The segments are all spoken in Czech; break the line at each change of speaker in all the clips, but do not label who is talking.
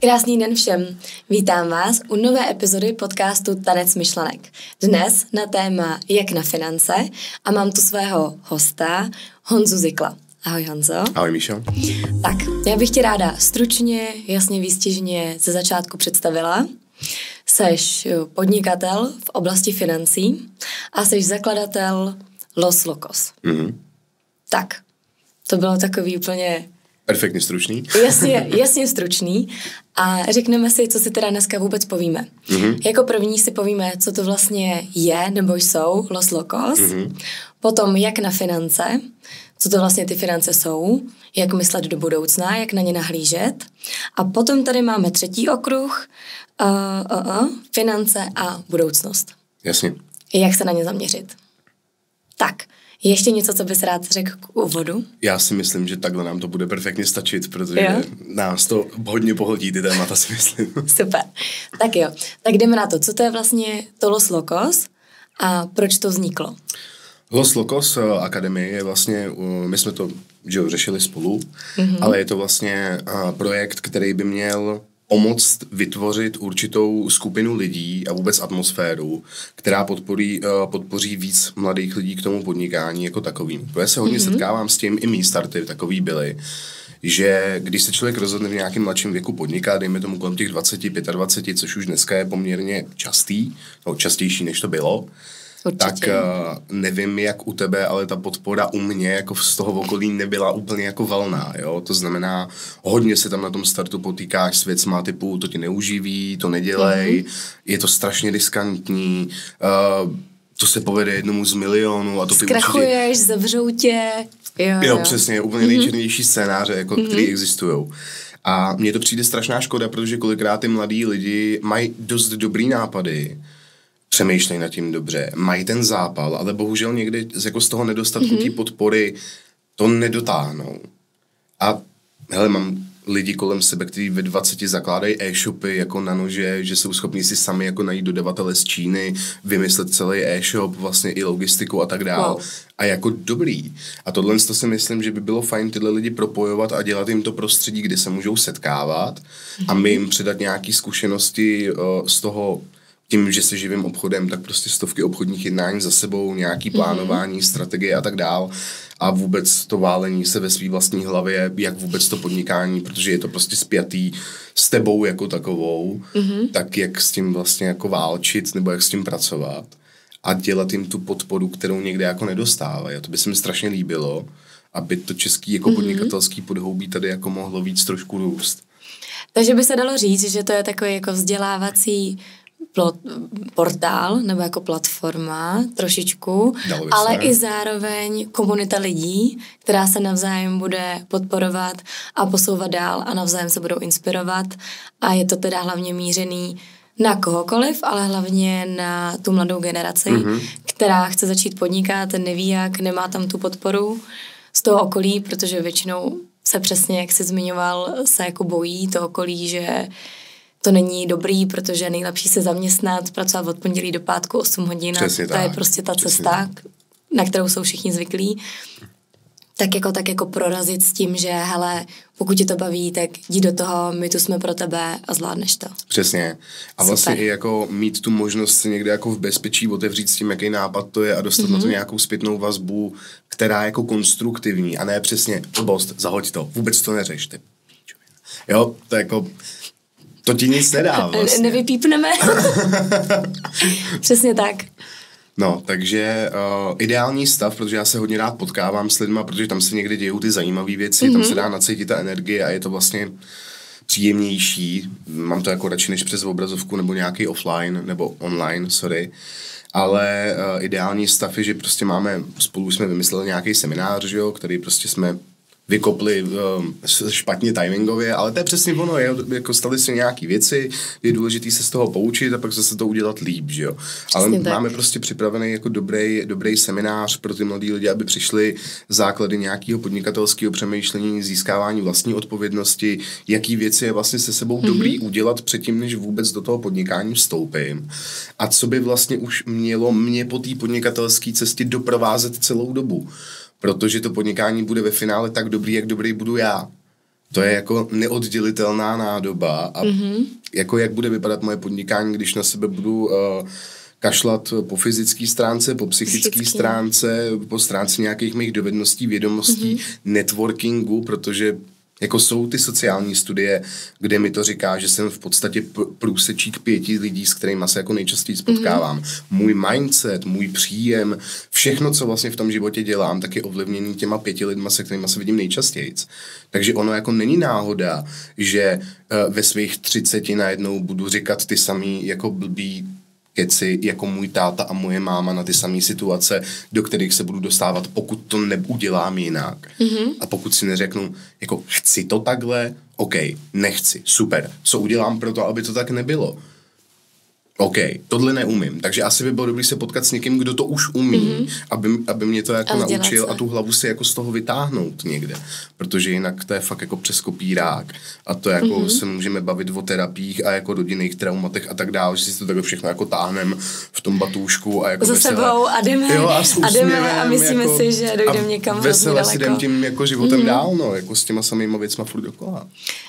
Krásný den všem. Vítám vás u nové epizody podcastu Tanec myšlenek. Dnes na téma Jak na finance a mám tu svého hosta Honzu Zikla. Ahoj Honzo.
Ahoj Míšo.
Tak, já bych tě ráda stručně, jasně výstižně ze začátku představila. Seš podnikatel v oblasti financí a seš zakladatel Los Locos.
Mm-hmm.
Tak, to bylo takový úplně...
Perfektně stručný.
Jasně stručný. A řekneme si, co si teda dneska vůbec povíme.
Mm-hmm.
Jako první si povíme, co to vlastně je nebo jsou Los Locos. Mm-hmm. Potom jak na finance, co to vlastně ty finance jsou, jak myslet do budoucna, jak na ně nahlížet. A potom tady máme třetí okruh, finance a budoucnost.
Jasně.
Jak se na ně zaměřit. Tak, ještě něco, co bys rád řekl k úvodu?
Já si myslím, že takhle nám to bude perfektně stačit, protože nás to hodně pohodí ty témata, si myslím.
Super. Tak jo, tak jdeme na to. Co to je vlastně to Los Locos a proč to vzniklo?
Los Locos Akademie je vlastně, my jsme to řešili spolu, ale je to vlastně projekt, který by měl pomoct vytvořit určitou skupinu lidí a vůbec atmosféru, která podpoří víc mladých lidí k tomu podnikání jako takovým. Já se hodně setkávám s tím, i mý starty takový byly, že když se člověk rozhodne v nějakém mladším věku podnikat, dejme tomu kolem těch 20, 25, což už dneska je poměrně častější, než to bylo, určitě. Tak nevím, jak u tebe, ale ta podpora u mě jako z toho okolí nebyla úplně jako valná, jo? To znamená, hodně se tam na tom startu potýkáš s věcma typu, to ti neuživí, to nedělej, je to strašně riskantní, to se povede jednomu z milionů a to ty
zkrachuješ, zavřou tě.
Jo, přesně, úplně nejčernější scénáře, jako, který existujou. A mně to přijde strašná škoda, protože kolikrát ty mladí lidi mají dost dobrý nápady, přemýšlej nad tím dobře, mají ten zápal, ale bohužel někdy jako z toho nedostatku té podpory to nedotáhnou. A hele, mám lidi kolem sebe, kteří ve 20 zakládají e-shopy jako na nože, že jsou schopni si sami jako najít dodavatele z Číny, vymyslet celý e-shop, vlastně i logistiku a tak dál. Wow. A jako dobrý. A tohle to si myslím, že by bylo fajn tyhle lidi propojovat a dělat jim to prostředí, kde se můžou setkávat a my jim předat nějaké zkušenosti z toho, tím, že se živím obchodem, tak prostě stovky obchodních jednání za sebou, nějaký plánování, strategie a tak dál. A vůbec to válení se ve svý vlastní hlavě, jak vůbec to podnikání, protože je to prostě spjatý s tebou jako takovou, tak jak s tím vlastně jako válčit nebo jak s tím pracovat a dělat jim tu podporu, kterou někde jako nedostávají. A to by se mi strašně líbilo, aby to český jako podnikatelský podhoubí tady jako mohlo víc trošku růst.
Takže by se dalo říct, že to je takový jako vzdělávací portál nebo jako platforma trošičku, ale i zároveň komunita lidí, která se navzájem bude podporovat a posouvat dál a navzájem se budou inspirovat a je to teda hlavně mířený na kohokoliv, ale hlavně na tu mladou generaci, která chce začít podnikat, neví jak, nemá tam tu podporu z toho okolí, protože většinou se přesně, jak jsi zmiňoval, se jako bojí to okolí, že to není dobrý, protože nejlepší se zaměstnat, pracovat od pondělí do pátku 8 hodin.
Přesně
to je prostě ta cesta, na kterou jsou všichni zvyklí. Tak jako prorazit s tím, že hele, pokud tě to baví, tak jdi do toho, my tu jsme pro tebe a zvládneš to.
Přesně. A vlastně i jako mít tu možnost se někde jako v bezpečí otevřít s tím, jaký nápad to je a dostat na to nějakou zpětnou vazbu, která je jako konstruktivní a ne přesně blbost, zahoď to, vůbec to neřešte. Jo, to jako... To ti nic nedá vlastně.
Nevypípneme. Přesně tak.
No, takže ideální stav, protože já se hodně rád potkávám s lidma, protože tam se někdy dějou ty zajímavé věci, tam se dá nacítit ta energie a je to vlastně příjemnější. Mám to jako radši než přes obrazovku nebo nějaký offline, nebo online, ale ideální stav je, že prostě spolu jsme vymysleli nějaký seminář, že jo, který prostě jsme vykopli špatně timingově, ale to je přesně ono, jako staly se nějaký věci, je důležitý se z toho poučit a pak zase to udělat líp, že jo. Ale máme prostě připravený jako dobrý seminář pro ty mladí lidi, aby přišli základy nějakého podnikatelského přemýšlení, získávání vlastní odpovědnosti, jaký věci je vlastně se sebou dobrý udělat předtím, než vůbec do toho podnikání vstoupím. A co by vlastně už mělo mě po té podnikatelské cestě doprovázet celou dobu. Protože to podnikání bude ve finále tak dobrý, jak dobrý budu já. To je jako neoddělitelná nádoba a jako jak bude vypadat moje podnikání, když na sebe budu kašlat po fyzické stránce, po psychické stránce, po stránce nějakých mých dovedností, vědomostí, networkingu, protože jako jsou ty sociální studie, kde mi to říká, že jsem v podstatě průsečík 5 lidí, s kterými se jako nejčastěji spotkávám. Můj mindset, můj příjem, všechno, co vlastně v tom životě dělám, tak je ovlivněný těma 5 lidma, se kterými se vidím nejčastěji. Takže ono jako není náhoda, že ve svých 30 najednou budu říkat ty samý jako blbý keci jako můj táta a moje máma na ty samé situace, do kterých se budu dostávat, pokud to neudělám jinak. A pokud si neřeknu, jako chci to takhle, OK, nechci, super. Co udělám pro to, aby to tak nebylo? OK, tohle neumím, takže asi by bylo dobré se potkat s někým, kdo to už umí, aby mě to jako naučil a tu hlavu si jako z toho vytáhnout někde, protože jinak to je fakt jako přes kopírák a to jako se můžeme bavit o terapiích a jako rodinných traumatech a tak dále, že si to takhle všechno jako táhneme v tom batůžku a jako
za sebou a jdeme,
jo, a
jdeme a myslíme jako, si, že dojdeme někam hrozně daleko.
Si jdem tím jako životem dál, no, jako s těma samýma věcma furt dokola.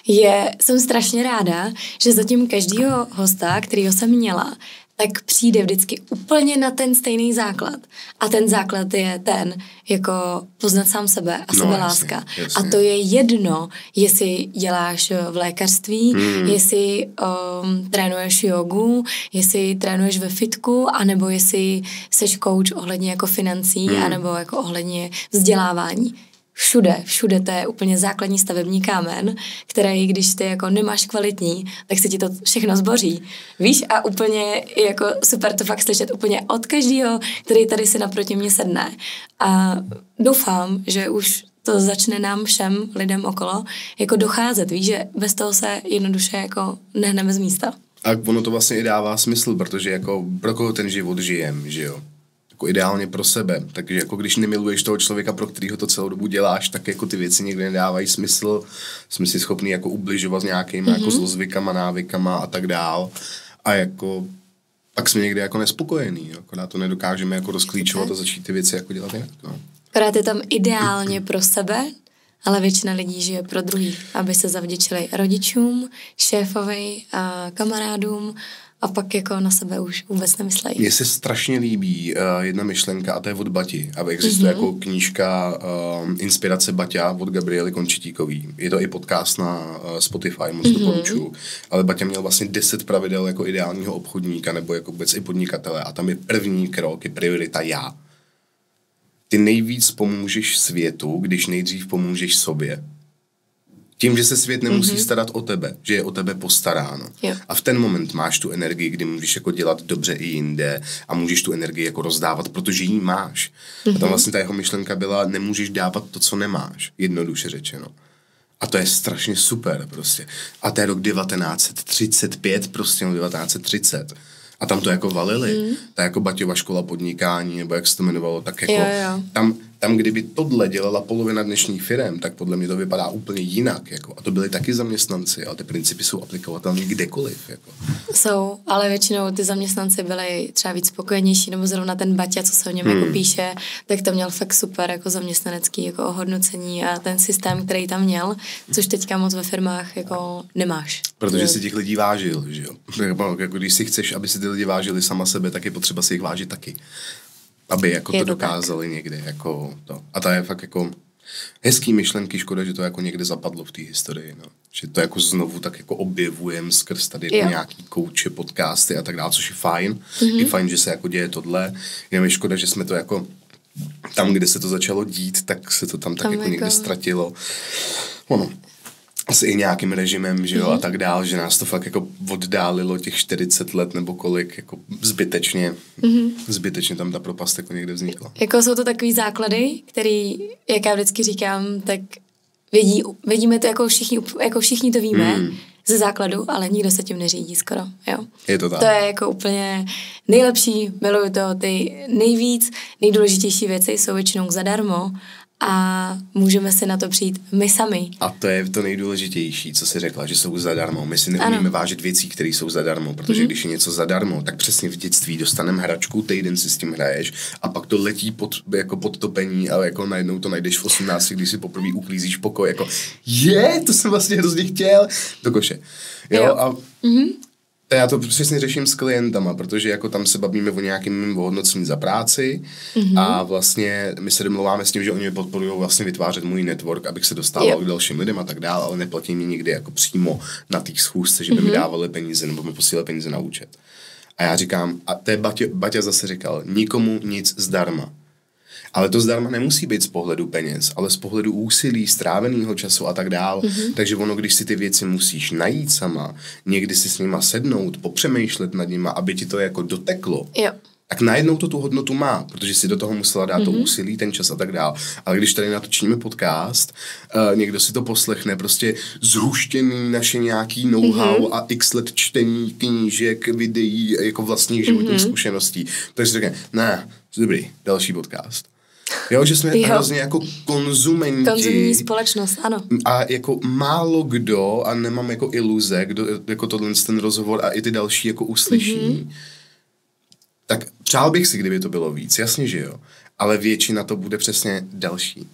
Jsem strašně ráda, že zatím každýho hosta, kterýho jsem měla, tak přijde vždycky úplně na ten stejný základ. A ten základ je ten, jako poznat sám sebe a sebeláska. Jasně. A to je jedno, jestli děláš v lékařství, jestli trénuješ jogu, jestli trénuješ ve fitku, anebo jestli seš coach ohledně jako financí, anebo jako ohledně vzdělávání. Všude to je úplně základní stavební kámen, který, když ty jako nemáš kvalitní, tak se ti to všechno zboří. Víš, a úplně jako super to fakt slyšet úplně od každého, který tady si naproti mě sedne. A doufám, že už to začne nám všem lidem okolo jako docházet. Víš, že bez toho se jednoduše jako nehneme z místa.
A ono to vlastně i dává smysl, protože jako pro koho ten život žijem, že jo? Jako ideálně pro sebe, takže jako když nemiluješ toho člověka, pro kterýho to celou dobu děláš, tak jako ty věci někdy nedávají smysl, jsme si schopni jako ubližovat s nějakými jako zlozvykama, návykama a tak dál a jako pak jsme někdy jako nespokojení, akorát to nedokážeme jako rozklíčovat a začít ty věci jako dělat jinak. No.
Akorát je tam ideálně pro sebe, ale většina lidí žije pro druhý, aby se zavděčili rodičům, šéfovi a kamarádům, a pak jako na sebe už vůbec nemyslejí.
Mně se strašně líbí jedna myšlenka a to je od Bati. A existuje jako knížka Inspirace Baťa od Gabriely Končitíkový. Je to i podcast na Spotify, moc doporučuji. Ale Baťa měl vlastně 10 pravidel jako ideálního obchodníka nebo jako vůbec i podnikatele. A tam je první krok, je priorita já. Ty nejvíc pomůžeš světu, když nejdřív pomůžeš sobě. Tím, že se svět nemusí starat o tebe, že je o tebe postaráno.
Jo.
A v ten moment máš tu energii, kdy můžeš jako dělat dobře i jinde a můžeš tu energii jako rozdávat, protože ji máš. A tam vlastně ta jeho myšlenka byla, nemůžeš dávat to, co nemáš, jednoduše řečeno. A to je strašně super prostě. A to je rok 1935, prostě 1930. A tam to jako valili. Ta jako Baťova škola podnikání, nebo jak se to jmenovalo, tak jako tam kdyby tohle dělala polovina dnešních firem, tak podle mě to vypadá úplně jinak. Jako. A to byli taky zaměstnanci, ale ty principy jsou aplikovatelné kdekoliv. Jako.
Jsou, ale většinou ty zaměstnanci byli třeba víc spokojenější, nebo zrovna ten Baťa, co se o něm jako píše, tak to měl fakt super jako zaměstnanecký jako ohodnocení a ten systém, který tam měl, což teďka moc ve firmách jako nemáš.
Protože si těch lidí vážil, že jo. Jako když si chceš, aby si ty lidi vážili sama sebe, tak je potřeba si jich vážit taky. Aby jako to dokázali někde, jako to. A to je fakt jako hezký myšlenky, škoda, že to jako někde zapadlo v té historii, no. Že to jako znovu tak jako objevujeme skrz tady jako nějaký kouče, podcasty a tak dále, což je fajn. Je fajn, že se jako děje tohle. Jenom je škoda, že jsme to jako tam, kde se to začalo dít, tak se to tam tak jako někde ztratilo. Ono. Asi i nějakým režimem, že jo, a tak dál, že nás to fakt jako oddálilo těch 40 let nebo kolik, jako zbytečně tam ta propast jako někde vznikla.
Jako jsou to takový základy, který, jak já vždycky říkám, tak vidíme to jako všichni to víme ze základu, ale nikdo se tím neřídí skoro, jo.
Je to tak.
To je jako úplně nejlepší, miluju to, ty nejdůležitější věci jsou většinou zadarmo a můžeme si na to přijít my sami.
A to je to nejdůležitější, co jsi řekla, že jsou zadarmo. My si neumíme vážit věcí, které jsou zadarmo, protože když je něco zadarmo, tak přesně v dětství dostaneme hračku, týden si s tím hraješ a pak to letí pod topení, ale jako najednou to najdeš v 18, když si poprvé uklízíš pokoj, jako to jsem vlastně hrozně chtěl, do koše. Jo. Já to přesně řeším s klientama, protože jako tam se bavíme o nějakém hodnocení za práci a vlastně my se domluváme s tím, že oni mi podporují vlastně vytvářet můj network, abych se dostával k dalším lidem a tak dále, ale neplatí mi nikdy jako přímo na té schůzce, že by mi dávali peníze nebo mi posílali peníze na účet. A já říkám, a to je Baťa zase říkal, nikomu nic zdarma. Ale to zdarma nemusí být z pohledu peněz, ale z pohledu úsilí, stráveného času a tak dál. Takže ono, když si ty věci musíš najít sama, někdy si s nima sednout, popřemýšlet nad nima, aby ti to jako doteklo, tak najednou to tu hodnotu má, protože si do toho musela dát to úsilí, ten čas a tak dál. Ale když tady natočíme podcast, někdo si to poslechne, prostě zhuštěný naše nějaký know-how a x let čtení knížek, videí, jako vlastních životních zkušeností. Takže si řekne, ne, dobrý, další podcast. Jo, že jsme hrozně jako konzumenti.
Konzumní společnost, ano.
A jako málo kdo, a nemám jako iluze, kdo jako tohle ten rozhovor a i ty další jako uslyší, tak přál bych si, kdyby to bylo víc, jasně, že jo. Ale většina to bude přesně další.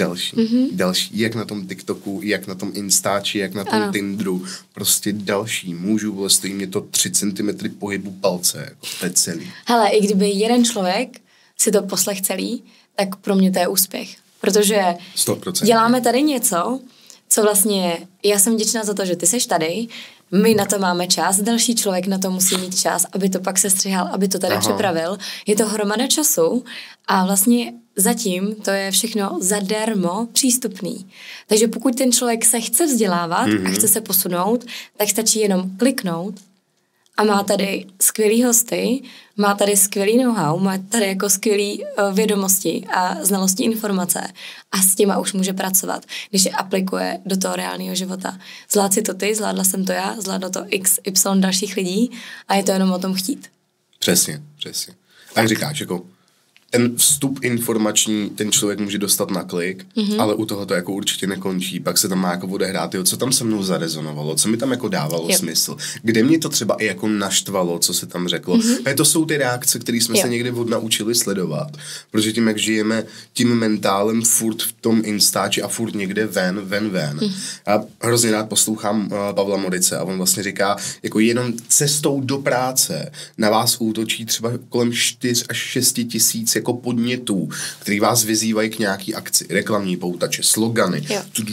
Jak na tom TikToku, jak na tom Instači, jak na tom Tinderu. Prostě další. Můžu, stojí mě to 3 cm pohybu palce. Jako to je celý.
Hele, i kdyby jeden člověk si to poslech celý, tak pro mě to je úspěch. Protože
100%.
Děláme tady něco, co vlastně, já jsem vděčná za to, že ty seš tady, my na to máme čas, další člověk na to musí mít čas, aby to pak sestřihal, aby to tady připravil. Je to hromada času a vlastně zatím to je všechno zadarmo přístupný. Takže pokud ten člověk se chce vzdělávat a chce se posunout, tak stačí jenom kliknout a má tady skvělý hosty, má tady skvělý know-how, má tady jako skvělý vědomosti a znalosti informace a s těma už může pracovat, když je aplikuje do toho reálného života. Zvlád si to ty, zvládla jsem to já, zvládla to XY dalších lidí a je to jenom o tom chtít.
Přesně. Tak říkáš, jako ten vstup informační ten člověk může dostat na klik, ale u toho to jako určitě nekončí. Pak se tam má jako odehrát, co tam se mnou zarezonovalo, co mi tam jako dávalo smysl, kde mě to třeba i jako naštvalo, co se tam řeklo. A to jsou ty reakce, které jsme se někdy odnaučili sledovat. Protože tím, jak žijeme tím mentálem furt v tom Instači a furt někde ven. Já hrozně rád poslouchám Pavla Modice a on vlastně říká, jako jenom cestou do práce na vás útočí třeba kolem 4 až 6 tisíc jako podnětů, který vás vyzývají k nějaký akci, reklamní poutače, slogany,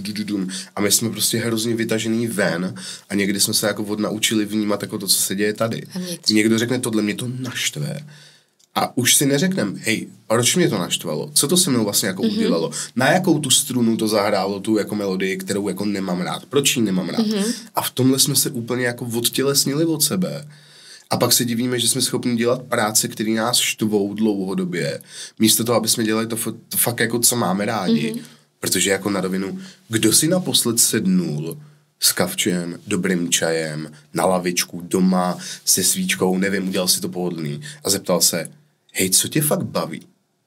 a my jsme prostě hrozně vytažený ven a někdy jsme se jako odnaučili vnímat jako to, co se děje tady. Někdo řekne, tohle mě to naštve. A už si neřeknem, hej, proč mě to naštvalo? Co to se mnou vlastně jako udělalo? Na jakou tu strunu to zahrálo, tu jako melodii, kterou jako nemám rád? Proč ji nemám rád? A v tomhle jsme se úplně jako odtělesnili od sebe. A pak se divíme, že jsme schopni dělat práce, které nás štvou dlouhodobě. Místo toho, aby jsme dělali to fakt jako, co máme rádi. Protože jako na rovinu, kdo si naposled sednul s kavčem, dobrým čajem, na lavičku, doma, se svíčkou, nevím, udělal si to pohodlný a zeptal se, hej, co tě fakt baví?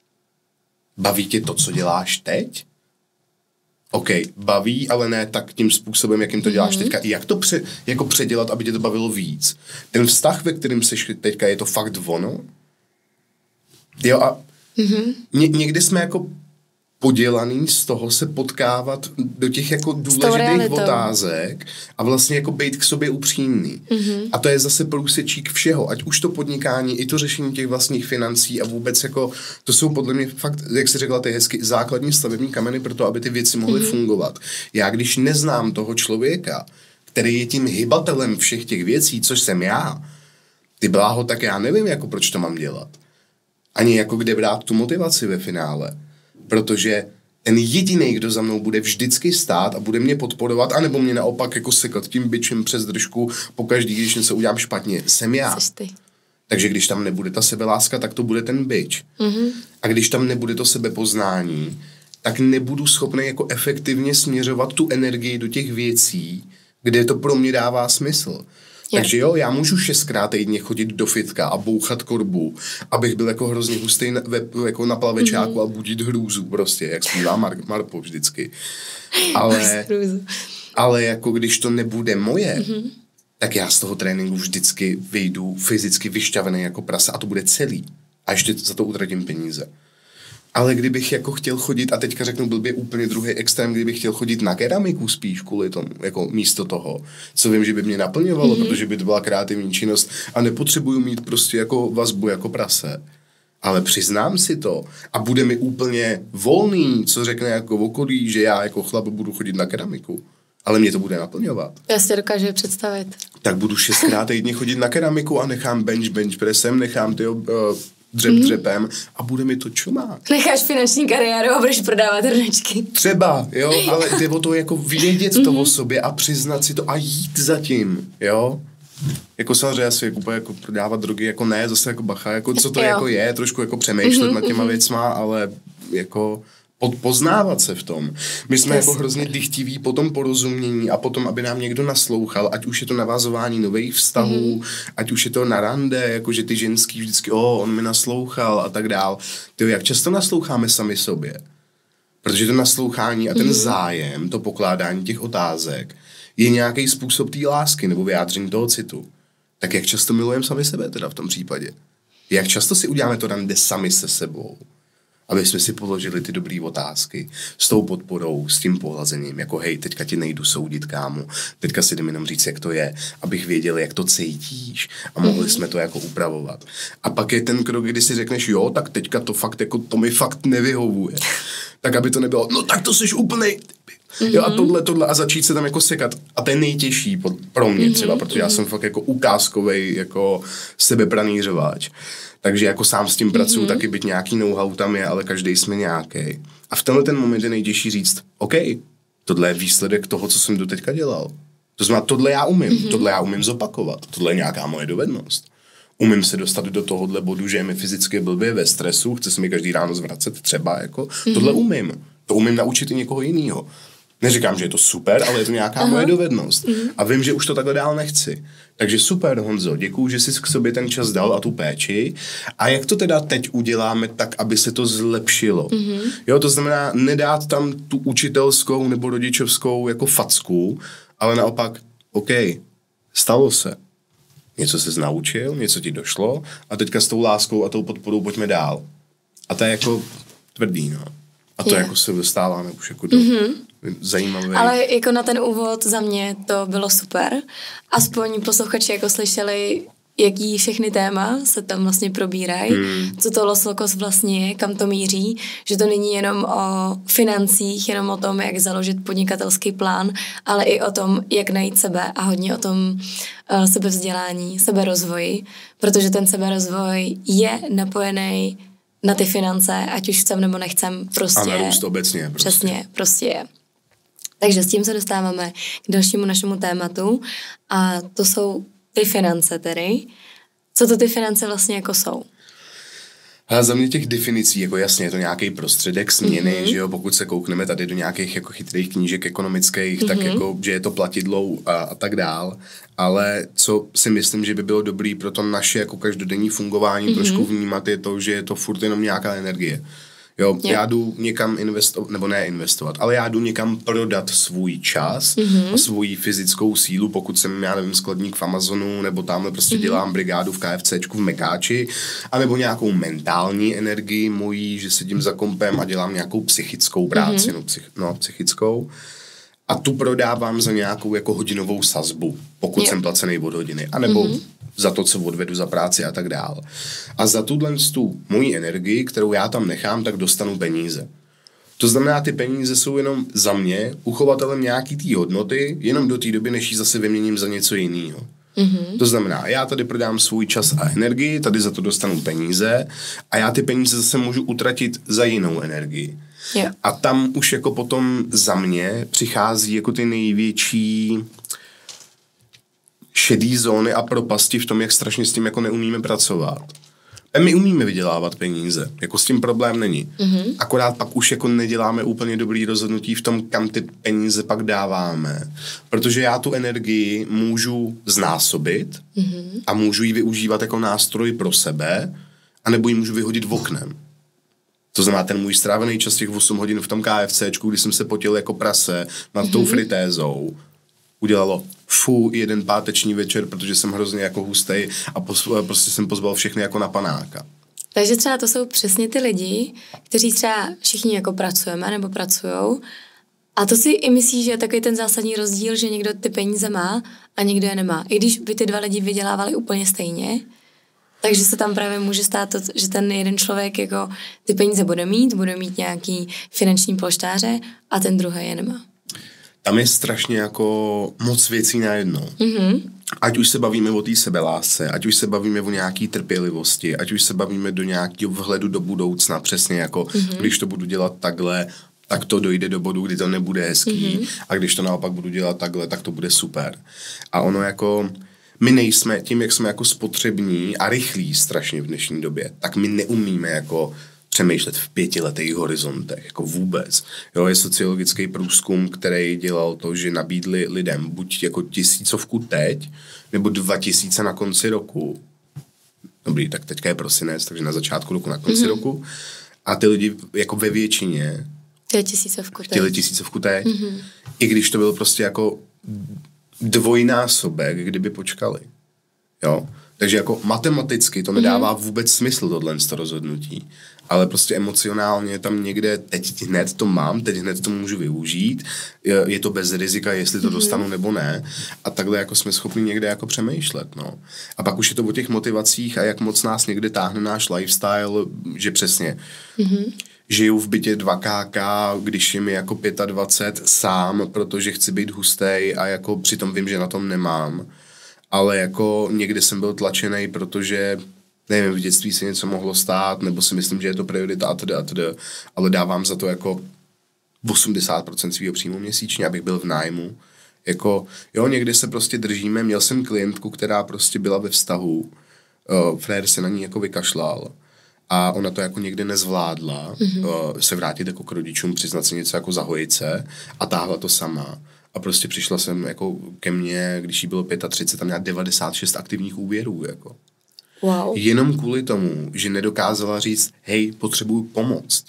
Baví tě to, co děláš teď? OK, baví, ale ne tak tím způsobem, jakým to děláš teďka. I jak to jako předělat, aby tě to bavilo víc? Ten vztah, ve kterém jsi teďka, je to fakt ono? Jo a někdy jsme jako podělaný z toho se potkávat do těch jako důležitých otázek a vlastně jako být k sobě upřímný. A to je zase průsečík všeho, ať už to podnikání, i to řešení těch vlastních financí a vůbec jako, to jsou podle mě fakt, jak jsi řekla ty hezky, základní stavební kameny pro to, aby ty věci mohly fungovat. Já když neznám toho člověka, který je tím hybatelem všech těch věcí, což jsem já, ty bláho, tak já nevím, jako proč to mám dělat. Ani jako kde brát tu motivaci ve finále. Protože ten jediný, kdo za mnou bude vždycky stát a bude mě podporovat, anebo mě naopak jako sekat tím bičem přes držku pokaždý, když něco udělám špatně, jsem já. Takže když tam nebude ta sebeláska, tak to bude ten bič. A když tam nebude to sebepoznání, tak nebudu schopný jako efektivně směřovat tu energii do těch věcí, kde to pro mě dává smysl. Takže jo, já můžu 6krát týdně chodit do fitka a bouchat korbu, abych byl jako hrozně hustý jako na plavečáku a budit hrůzu prostě, jak zpívá Marpo vždycky. Ale jako když to nebude moje, tak já z toho tréninku vždycky vyjdu fyzicky vyšťavený jako prasa a to bude celý. A ještě za to utratím peníze. Ale kdybych jako chtěl chodit, a teďka řeknu blbě úplně druhý extrém, kdybych chtěl chodit na keramiku spíš kvůli tomu, jako místo toho, co vím, že by mě naplňovalo, protože by to byla kreativní činnost a nepotřebuju mít prostě jako vazbu jako prase. Ale přiznám si to a bude mi úplně volný, co řekne jako okolí, že já jako chlap budu chodit na keramiku. Ale mě to bude naplňovat.
Já si to dokážu představit.
Tak budu 6krát týdně chodit na keramiku a nechám bench pressem, nechám dřepem a bude mi to čumát.
Necháš finanční kariéru a budeš prodávat hrnečky.
Třeba, jo, ale jde o to jako vědět to o sobě a přiznat si to a jít za tím, jo. Jako samozřejmě asi jako prodávat drogy, jako ne, zase jako bacha, jako co to jako je, trošku jako přemýšlet nad těma věcma, ale jako poznávat se v tom. My jsme jako hrozně dychtiví po tom porozumění a potom, aby nám někdo naslouchal, ať už je to navazování nových vztahů, ať už je to na rande, jakože ty ženský vždycky, on mi naslouchal a tak dál. Tyjo, jak často nasloucháme sami sobě? Protože to naslouchání a ten zájem, to pokládání těch otázek je nějaký způsob té lásky nebo vyjádření toho citu. Tak jak často milujeme sami sebe teda v tom případě? Jak často si uděláme to rande sami se sebou? Aby jsme si položili ty dobré otázky s tou podporou, s tím pohlazením, jako hej, teďka ti nejdu soudit, kámo, teďka si jdem jenom říct, jak to je, abych věděl, jak to cítíš a mohli jsme to jako upravovat. A pak je ten krok, kdy si řekneš, jo, tak teďka to fakt, jako to mi fakt nevyhovuje. Tak aby to nebylo, no tak to jsi úplnej, jo a tohle a začít se tam jako sekat. A to je nejtěžší pro mě třeba, protože já jsem fakt jako ukázkovej, jako sebepranířováč. Takže jako sám s tím pracuju, taky byť nějaký know-how tam je, ale každý jsme nějaký. A v tenhle ten moment je nejtěžší říct, OK, tohle je výsledek toho, co jsem doteďka dělal. To znamená, tohle já umím zopakovat, tohle je nějaká moje dovednost. Umím se dostat do tohohle bodu, že je mi fyzicky blbě ve stresu, chce se mi každý ráno zvracet třeba, jako, tohle umím. To umím naučit i někoho jiného. Neříkám, že je to super, ale je to nějaká moje dovednost. A vím, že už to takhle dál nechci. Takže super, Honzo, děkuju, že jsi k sobě ten čas dal a tu péči. A jak to teda teď uděláme tak, aby se to zlepšilo? Jo, to znamená nedát tam tu učitelskou nebo rodičovskou jako facku, ale naopak, OK, stalo se. Něco ses naučil, něco ti došlo a teďka s tou láskou a tou podporou pojďme dál. A to je jako tvrdý, no. A to jako se dostáváme už jako do zajímavé.
Ale jako na ten úvod za mě to bylo super. Aspoň posluchači jako slyšeli, jaký všechny téma se tam vlastně probírají, co to Los Locos vlastně je, kam to míří, že to není jenom o financích, jenom o tom, jak založit podnikatelský plán, ale i o tom, jak najít sebe a hodně o tom sebevzdělání, seberozvoji, protože ten seberozvoj je napojený na ty finance, ať už chcem nebo nechcem, prostě.
A na růst obecně.
Prostě. Přesně, prostě je. Takže s tím se dostáváme k dalšímu našemu tématu a to jsou ty finance tedy. Co to ty finance vlastně jako jsou?
A za mě těch definicí, jako jasně, je to nějaký prostředek směny, že jo, pokud se koukneme tady do nějakých jako chytrých knížek ekonomických, tak jako, že je to platidlou a tak dál, ale co si myslím, že by bylo dobrý pro to naše jako každodenní fungování trošku vnímat je to, že je to furt jenom nějaká energie. Jo, já jdu někam investovat, nebo ne investovat, ale já jdu někam prodat svůj čas a svou fyzickou sílu, pokud jsem, já nevím, skladník v Amazonu, nebo tamhle prostě dělám brigádu v KFCčku v Mekáči, anebo nějakou mentální energii mojí, že sedím za kompem a dělám nějakou psychickou práci, psychickou. A tu prodávám za nějakou jako hodinovou sazbu, pokud jsem placený od hodiny, anebo za to, co odvedu za práci a tak dál. A za tu moji energii, kterou já tam nechám, tak dostanu peníze. To znamená, ty peníze jsou jenom za mě uchovatelem nějaký té hodnoty, jenom do té doby, než ji zase vyměním za něco jiného. To znamená, já tady prodám svůj čas a energii, tady za to dostanu peníze a já ty peníze zase můžu utratit za jinou energii. A tam už jako potom za mě přichází jako ty největší šedý zóny a propasti v tom, jak strašně s tím jako neumíme pracovat. My umíme vydělávat peníze, jako s tím problém není. Akorát pak už jako neděláme úplně dobrý rozhodnutí v tom, kam ty peníze pak dáváme. Protože já tu energii můžu znásobit a můžu ji využívat jako nástroj pro sebe, anebo ji můžu vyhodit oknem. To znamená, ten můj strávený čas těch 8 hodin v tom KFCčku, kdy jsem se potil jako prase nad tou fritézou, udělalo jeden páteční večer, protože jsem hrozně jako hustej a prostě jsem pozval všechny jako na panáka.
Takže třeba to jsou přesně ty lidi, kteří třeba všichni jako pracujeme nebo pracujou a to si i myslíš, že je takový ten zásadní rozdíl, že někdo ty peníze má a někdo je nemá. I když by ty dva lidi vydělávali úplně stejně, takže se tam právě může stát to, že ten jeden člověk jako ty peníze bude mít nějaký finanční polštáře a ten druhý je nemá.
Tam je strašně jako moc věcí najednou. Ať už se bavíme o té sebelásce, ať už se bavíme o nějaký trpělivosti, ať už se bavíme do nějakého vhledu do budoucna, přesně jako když to budu dělat takhle, tak to dojde do bodu, kdy to nebude hezký a když to naopak budu dělat takhle, tak to bude super. A ono jako, my nejsme tím, jak jsme jako spotřební a rychlí strašně v dnešní době, tak my neumíme jako přemýšlet v 5letých horizontech, jako vůbec. Jo, je sociologický průzkum, který dělal to, že nabídli lidem buď jako 1000 teď, nebo 2000 na konci roku. Dobrý, tak teďka je prosinec, takže na začátku roku, na konci roku. A ty lidi jako ve většině chtěli 1000 teď. I když to byl prostě jako dvojnásobek, kdyby počkali. Jo. Takže jako matematicky to nedává vůbec smysl tohle rozhodnutí. Ale prostě emocionálně tam někde teď hned to mám, teď hned to můžu využít, je to bez rizika, jestli to dostanu nebo ne. A takhle jako jsme schopni někde jako přemýšlet, no. A pak už je to o těch motivacích a jak moc nás někde táhne náš lifestyle, že přesně žiju v bytě 2KK, když je mi jako 25 sám, protože chci být hustej a jako přitom vím, že na tom nemám. Ale jako někde jsem byl tlačený, protože nevím, v dětství se něco mohlo stát, nebo si myslím, že je to priorita atd., ale dávám za to jako 80% svýho příjmu měsíčně, abych byl v nájmu. Jako, jo, někde se prostě držíme, měl jsem klientku, která prostě byla ve vztahu, frér se na ní jako vykašlal a ona to jako někde nezvládla, se vrátit jako k rodičům, přiznat si něco jako zahojit se a táhla to sama. A prostě přišla jsem jako ke mně, když jí bylo 35, tam měla 96 aktivních úvěrů, jako.
Wow.
Jenom kvůli tomu, že nedokázala říct, hej, potřebuju pomoct.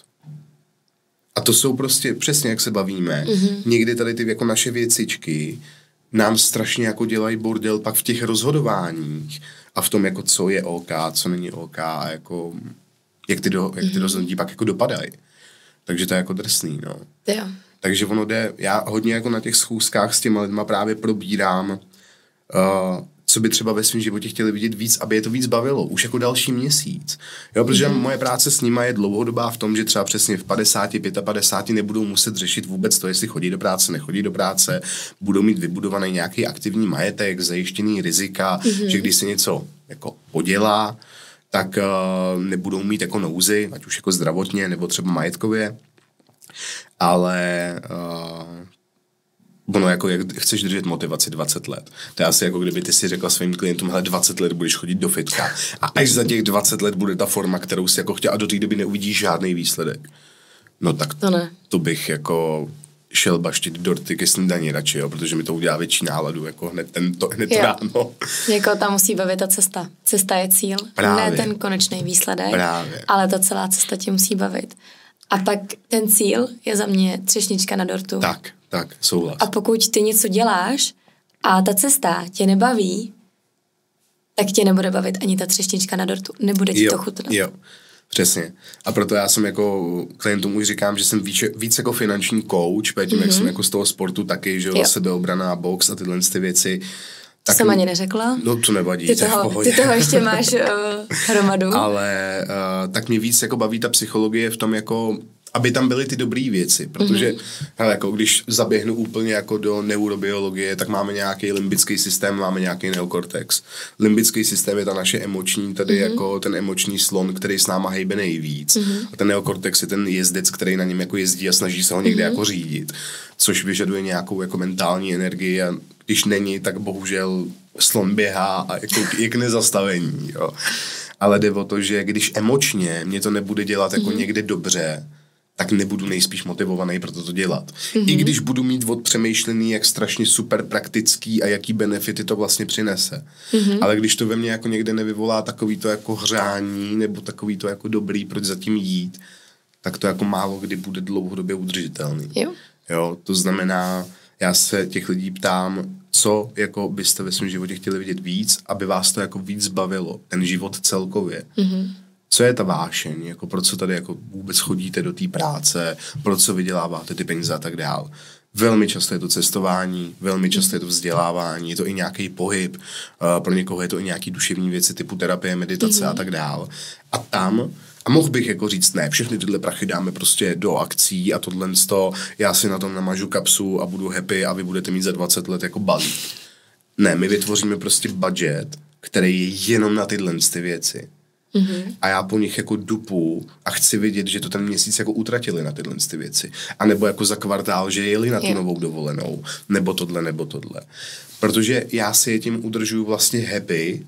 A to jsou prostě přesně, jak se bavíme. Někdy tady ty jako naše věcičky nám strašně jako dělají bordel pak v těch rozhodováních a v tom, jako co je OK, co není OK a jako jak ty rozhodnutí pak jako dopadají. Takže to je jako drsný, no.
Jo.
Takže ono jde, já hodně jako na těch schůzkách s těma lidma právě probírám, co by třeba ve svém životě chtěli vidět víc, aby je to víc bavilo, už jako další měsíc. Jo, protože moje práce s nima je dlouhodobá v tom, že třeba přesně v 50, 55 nebudou muset řešit vůbec to, jestli chodí do práce, nechodí do práce, budou mít vybudovaný nějaký aktivní majetek, zajištěný rizika, že když se něco jako podělá, tak nebudou mít jako nouzy, ať už jako zdravotně nebo třeba majetkově. Ale ono jako, jak chceš držet motivaci 20 let. To je asi jako kdyby ty si řekla svým klientům, hele, 20 let budeš chodit do fitka a až za těch 20 let bude ta forma, kterou si jako chtěl a do té doby neuvidíš žádný výsledek. No tak to bych jako šel baštit dorty ke snídani radši, jo, protože mi to udělá větší náladu, jako hned to ráno.
Jako tam musí bavit ta cesta. Cesta je cíl, právě. Ne ten konečný výsledek, právě. Ale ta celá cesta tě musí bavit. A pak ten cíl je za mě třešnička na dortu.
Tak, souhlas.
A pokud ty něco děláš a ta cesta tě nebaví, tak tě nebude bavit ani ta třešnička na dortu. Nebude ti to chutnat.
Jo, přesně. A proto já jsem jako klientům už říkám, že jsem víc jako finanční coach, protože jak jsem jako z toho sportu taky, že jo, sebeobrana, box a tyhle ty věci.
To jsem ani neřekla.
No to nevadí,
ty toho ještě máš hromadu.
Ale tak mě víc jako baví ta psychologie v tom jako, aby tam byly ty dobré věci, protože hele, jako když zaběhnu úplně jako do neurobiologie, tak máme nějaký limbický systém, máme nějaký neokortex. Limbický systém je ta naše emoční, tady jako ten emoční slon, který s náma hejbe nejvíc. A ten neokortex je ten jezdec, který na něm jako jezdí a snaží se ho někde jako řídit, což vyžaduje nějakou jako mentální energii a když není, tak bohužel slon běhá a jako je k nezastavení, jo. ale jde o to, že když emočně mě to nebude dělat jako někde dobře, tak nebudu nejspíš motivovaný pro to dělat. I když budu mít odpřemýšlený, jak strašně super praktický a jaký benefity to vlastně přinese. Ale když to ve mně jako někde nevyvolá takový to jako hřání nebo takový to jako dobrý, proč zatím jít, tak to jako málo kdy bude dlouhodobě udržitelný. Jo, to znamená, já se těch lidí ptám, co jako byste ve svém životě chtěli vidět víc, aby vás to jako víc bavilo, ten život celkově. Co je ta vášeň, jako proč tady jako vůbec chodíte do té práce, proč co vyděláváte ty peníze a tak dál. Velmi často je to cestování, velmi často je to vzdělávání, je to i nějaký pohyb, pro někoho je to i nějaký duševní věci typu terapie, meditace a tak dál. A mohl bych jako říct, ne, všechny tyhle prachy dáme prostě do akcí a tohle já si na tom namažu kapsu a budu happy a vy budete mít za 20 let jako balík. Ne, my vytvoříme prostě budget, který je jenom na tyhle ty věci. A já po nich jako dupu a chci vidět, že to ten měsíc jako utratili na tyhle ty věci. A nebo jako za kvartál, že jeli na tu novou dovolenou. Nebo tohle. Protože já si je tím udržuju vlastně happy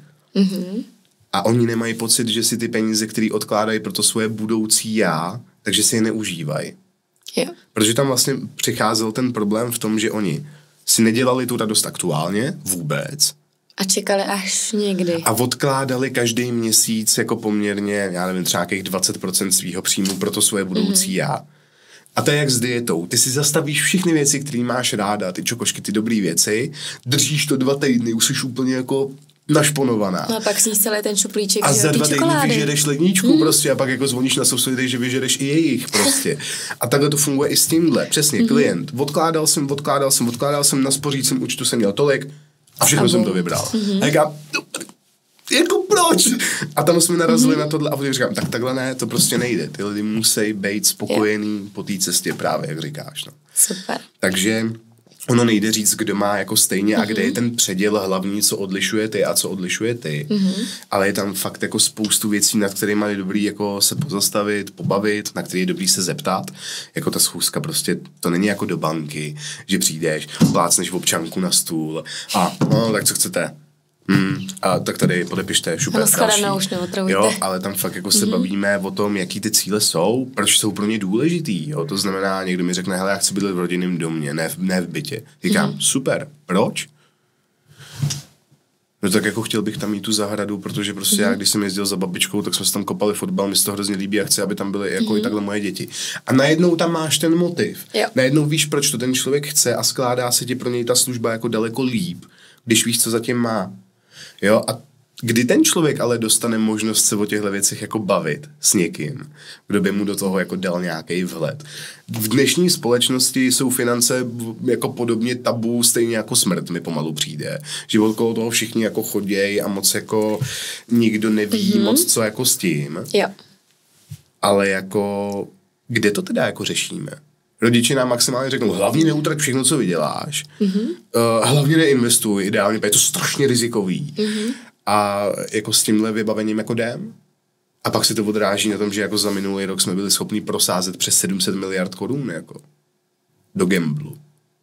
a oni nemají pocit, že si ty peníze, které odkládají pro to svoje budoucí já, takže si je neužívají. Protože tam vlastně přicházel ten problém v tom, že oni si nedělali tu radost aktuálně vůbec.
A čekali až někdy.
A odkládali každý měsíc jako poměrně, já nevím, třeba nějakých 20% svýho příjmu pro to svoje budoucí já. A to je jak s dietou. Ty si zastavíš všechny věci, které máš ráda, ty čokošky, ty dobrý věci, držíš to 2 týdny, už jsi úplně jako našponovaná.
No a pak sníš celý ten šuplíček.
A za 2 týdny vyžereš ledničku prostě a pak jako zvoníš na sousedech, že vyžereš i jejich prostě. A takhle to funguje i s tímhle. Přesně, klient. Odkládal jsem, na spořícím účtu jsem měl tolik a všechno jsem to vybral. A říkám, jako proč? A tam jsme narazili na tohle a potom říkám, tak takhle ne, to prostě nejde. Ty lidi musí být spokojený po té cestě právě, jak říkáš. No.
Super.
Takže ono nejde říct, kdo má jako stejně a kde je ten předěl hlavní, co odlišuje ty a co odlišuje ty. Ale je tam fakt jako spoustu věcí, nad kterými je dobrý jako se pozastavit, pobavit, na které je dobrý se zeptat. Jako ta schůzka prostě, to není jako do banky, že přijdeš, plácneš občanku na stůl a no, tak co chcete? A tak tady podepište šupe další. Jo, ale tam fakt jako se bavíme o tom, jaký ty cíle jsou, proč jsou pro ně důležitý. Jo? To znamená, někdo mi řekne, hele, já chci bydlet v rodinném domě, ne v bytě. Říkám, super, proč? No tak jako chtěl bych tam mít tu zahradu, protože prostě já, když jsem jezdil za babičkou, tak jsme se tam kopali fotbal, mi se to hrozně líbí a chci, aby tam byly jako i takhle moje děti. A najednou tam máš ten motiv. Najednou víš, proč to ten člověk chce a skládá se ti pro něj ta služba jako daleko líp, když víš, co zatím má. Jo, a kdy ten člověk ale dostane možnost se o těchto věcech jako bavit s někým, kdo by mu do toho jako dal nějaký vhled. V dnešní společnosti jsou finance jako podobně tabu, stejně jako smrt mi pomalu přijde. Že okolo toho všichni jako chodějí a moc jako nikdo neví moc co jako s tím. Ale jako kde to teda jako řešíme? Rodiče nám maximálně řeknou, hlavně neutrať všechno, co vyděláš. Hlavně neinvestuj, ideálně, je to strašně rizikový. A jako s tímhle vybavením jako jdem. A pak se to odráží na tom, že jako za minulý rok jsme byli schopni prosázet přes 700 miliard korun jako do gamblu.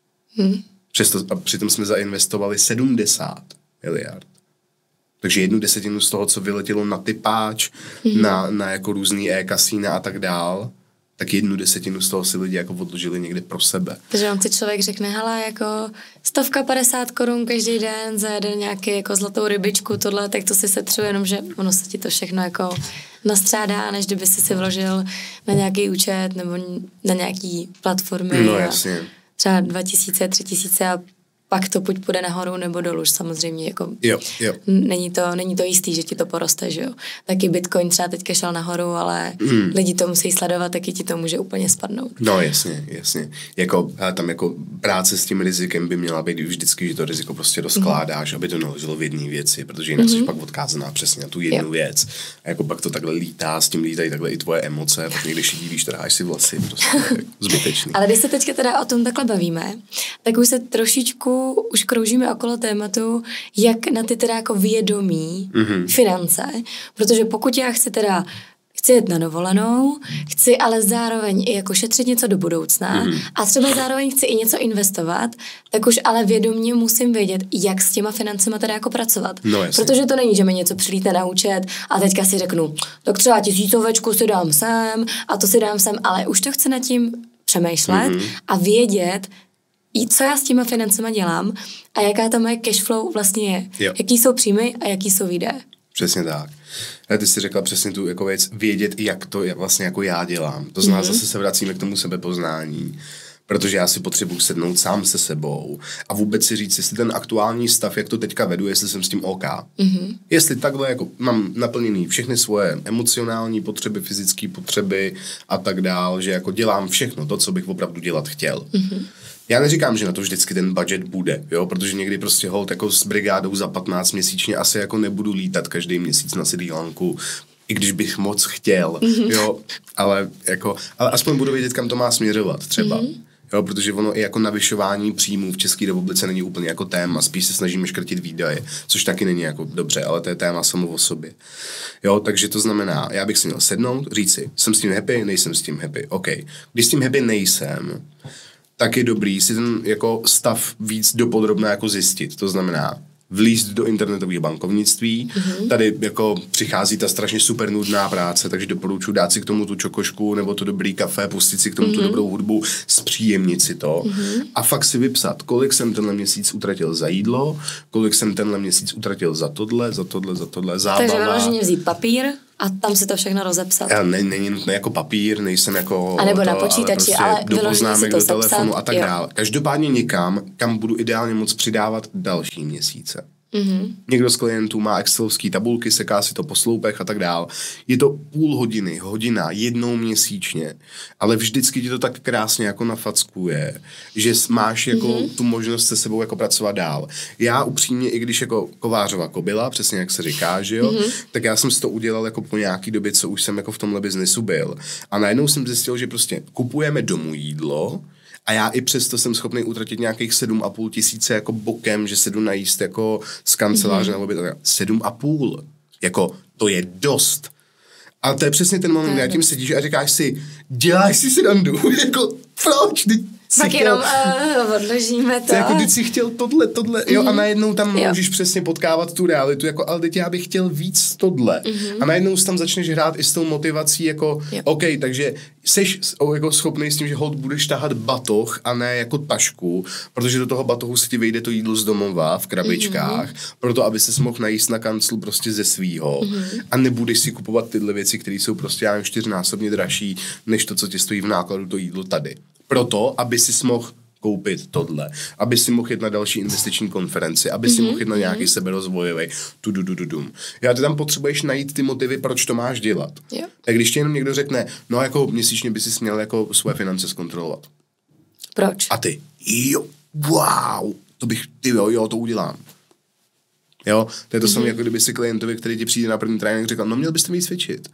A přitom jsme zainvestovali 70 miliard. Takže 1/10 z toho, co vyletělo na typáč, na jako různý e-kasína a tak dál, tak 1/10 z toho si lidi jako odložili někde pro sebe.
Takže on si člověk řekne, hele, jako 150 korun každý den za jeden nějaký jako zlatou rybičku, tohle, tak to si setřu, jenomže ono se ti to všechno jako nastřádá, než kdyby si vložil na nějaký účet nebo na nějaký platformy.
No jasně.
Třeba 2000, 3000 a pak to buď půjde nahoru nebo dolů, samozřejmě jako
jo.
Není to jistý, že ti to poroste, že jo. Taky Bitcoin třeba teďka šel nahoru, ale lidi to musí sledovat, taky ti to může úplně spadnout.
No jasně. Jako tam jako práce s tím rizikem by měla být vždycky, že to riziko prostě rozkládáš, aby to neleželo v jedné věci, protože jinak jsi pak odkázaná přesně na tu jednu věc. A jako pak to takhle lítá, s tím lítají takhle i tvoje emoce, pak někdy šidíš, trháš si vlasy, prostě zbytečný.
Ale když se teďka teda o tom takhle bavíme, tak už se trošičku už kroužíme okolo tématu, jak na ty teda jako vědomí finance, protože pokud já chci chci jet na dovolenou, chci ale zároveň i jako šetřit něco do budoucna a třeba zároveň chci i něco investovat, tak už ale vědomě musím vědět, jak s těma financema teda jako pracovat.
No,
protože to není, že mi něco přilítne na účet a teďka si řeknu, tak třeba 1000 si dám sem a to si dám sem, ale už to chci nad tím přemýšlet a vědět, co já s těma financema dělám a jaká ta moje cashflow vlastně je. Jo. Jaký jsou příjmy a jaký jsou výdaje.
Přesně tak. Ale ty jsi řekla přesně tu jako věc, vědět, jak to vlastně jako já dělám. To znamená, zase se vracíme k tomu sebepoznání. Protože já si potřebuji sednout sám se sebou a vůbec si říct, jestli ten aktuální stav, jak to teďka vedu, jestli jsem s tím OK. Jestli takhle jako mám naplněný všechny svoje emocionální potřeby, fyzické potřeby a tak dál, že jako dělám všechno to, co bych opravdu dělat chtěl. Já neříkám, že na to vždycky ten budget bude, jo, protože někdy prostě holt jako s brigádou za 15 měsíčně asi jako nebudu lítat každý měsíc na Srí Lanku, i když bych moc chtěl, jo, ale aspoň budu vědět, kam to má směřovat třeba. Jo, protože ono i jako navyšování příjmů v České republice není úplně jako téma, spíš se snažíme škrtit výdaje, což taky není jako dobře, ale to je téma samo o sobě. Jo, takže to znamená, já bych si měl sednout, říct si, jsem s tím happy, nejsem s tím happy, OK. Když s tím happy nejsem, tak je dobrý si ten jako stav víc dopodrobna jako zjistit, to znamená vlízt do internetového bankovnictví. Tady jako přichází ta strašně super nudná práce, takže doporučuji dát si k tomu tu čokošku nebo to dobrý kafe, pustit si k tomu tu dobrou hudbu, zpříjemnit si to a fakt si vypsat, kolik jsem tenhle měsíc utratil za jídlo, kolik jsem tenhle měsíc utratil za tohle, zábava.
Takže vyloženě vzít papír a tam si to všechno rozepsat.
Není nutné jako papír, nejsem jako...
A nebo na počítači, ale
do poznámek, do telefonu
sepsat,
a tak dále. Každopádně někam, kam budu ideálně moc přidávat další měsíce. Někdo z klientů má excelovský tabulky, seká si to po sloupech a tak dál. Je to půl hodiny, hodina, jednou měsíčně, ale vždycky ti to tak krásně jako nafackuje, že máš jako tu možnost se sebou jako pracovat dál. Já upřímně, i když jako kovářova kobyla, přesně jak se říká, že jo, tak já jsem si to udělal jako po nějaký době, co už jsem jako v tomhle biznesu byl. A najednou jsem zjistil, že prostě kupujeme domů jídlo, a já i přesto jsem schopný utratit nějakých 7,5 tisíce jako bokem, že se jdu najíst jako z kanceláře nebo 7,5. Jako to je dost. A to je přesně ten moment, kdy tím sedíš a říkáš si, děláš si srandu. Jako proč?
Tak jenom odložíme to.
To jako když jsi chtěl tohle, jo, a najednou tam můžeš přesně potkávat tu realitu, jako, ale teď já bych chtěl víc tohle. A najednou tam začneš hrát i s tou motivací, jako, OK, takže jsi jako schopný s tím, že hold budeš tahat batoh a ne jako tašku, protože do toho batohu se ti vejde to jídlo z domova v krabičkách, proto aby ses mohl najíst na kanclu prostě ze svýho a nebudeš si kupovat tyhle věci, které jsou prostě 4násobně dražší, než to, co ti stojí v nákladu to jídlo tady. Proto, aby si mohl koupit tohle, aby si mohl jít na další investiční konferenci, aby si mohl jít na nějaký seberozvojový, Já ty tam potřebuješ najít ty motivy, proč to máš dělat.
Jo.
Tak když ti jenom někdo řekne, no jako měsíčně by si měl jako svoje finance zkontrolovat.
Proč?
A ty, jo, wow, to udělám. Jo, to je to samé, jako kdyby si klientovi, který ti přijde na první trénink, řekl, no měl byste víc cvičit.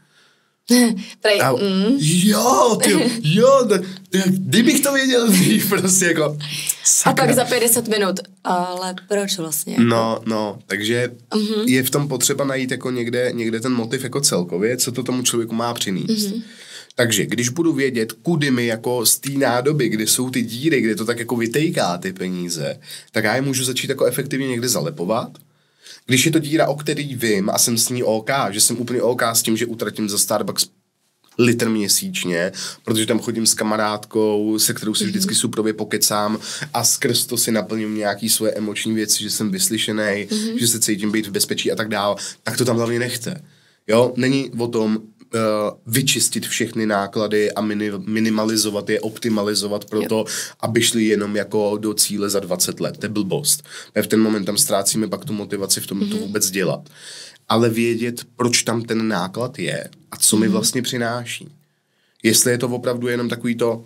Kdybych to věděl dřív, prostě jako
sakra. A pak za 50 minut, ale proč vlastně?
No, takže je v tom potřeba najít jako někde ten motiv jako celkově, co to tomu člověku má přinést. Takže když budu vědět, kudy mi jako z té nádoby, kde jsou ty díry, kde to tak jako vytejká ty peníze, tak já je můžu začít jako efektivně někde zalepovat. Když je to díra, o který vím a jsem s ní OK, že jsem úplně OK s tím, že utratím za Starbucks litr měsíčně, protože tam chodím s kamarádkou, se kterou si vždycky suprově pokecám a skrz to si naplním nějaký svoje emoční věci, že jsem vyslyšenej, že se cítím být v bezpečí a tak dál, tak to tam hlavně nechte. Jo, není o tom vyčistit všechny náklady a minimalizovat je, optimalizovat proto, aby šli jenom jako do cíle za 20 let. To je blbost. V ten moment tam ztrácíme pak tu motivaci v tom to vůbec dělat. Ale vědět, proč tam ten náklad je a co mi vlastně přináší. Jestli je to opravdu jenom takový to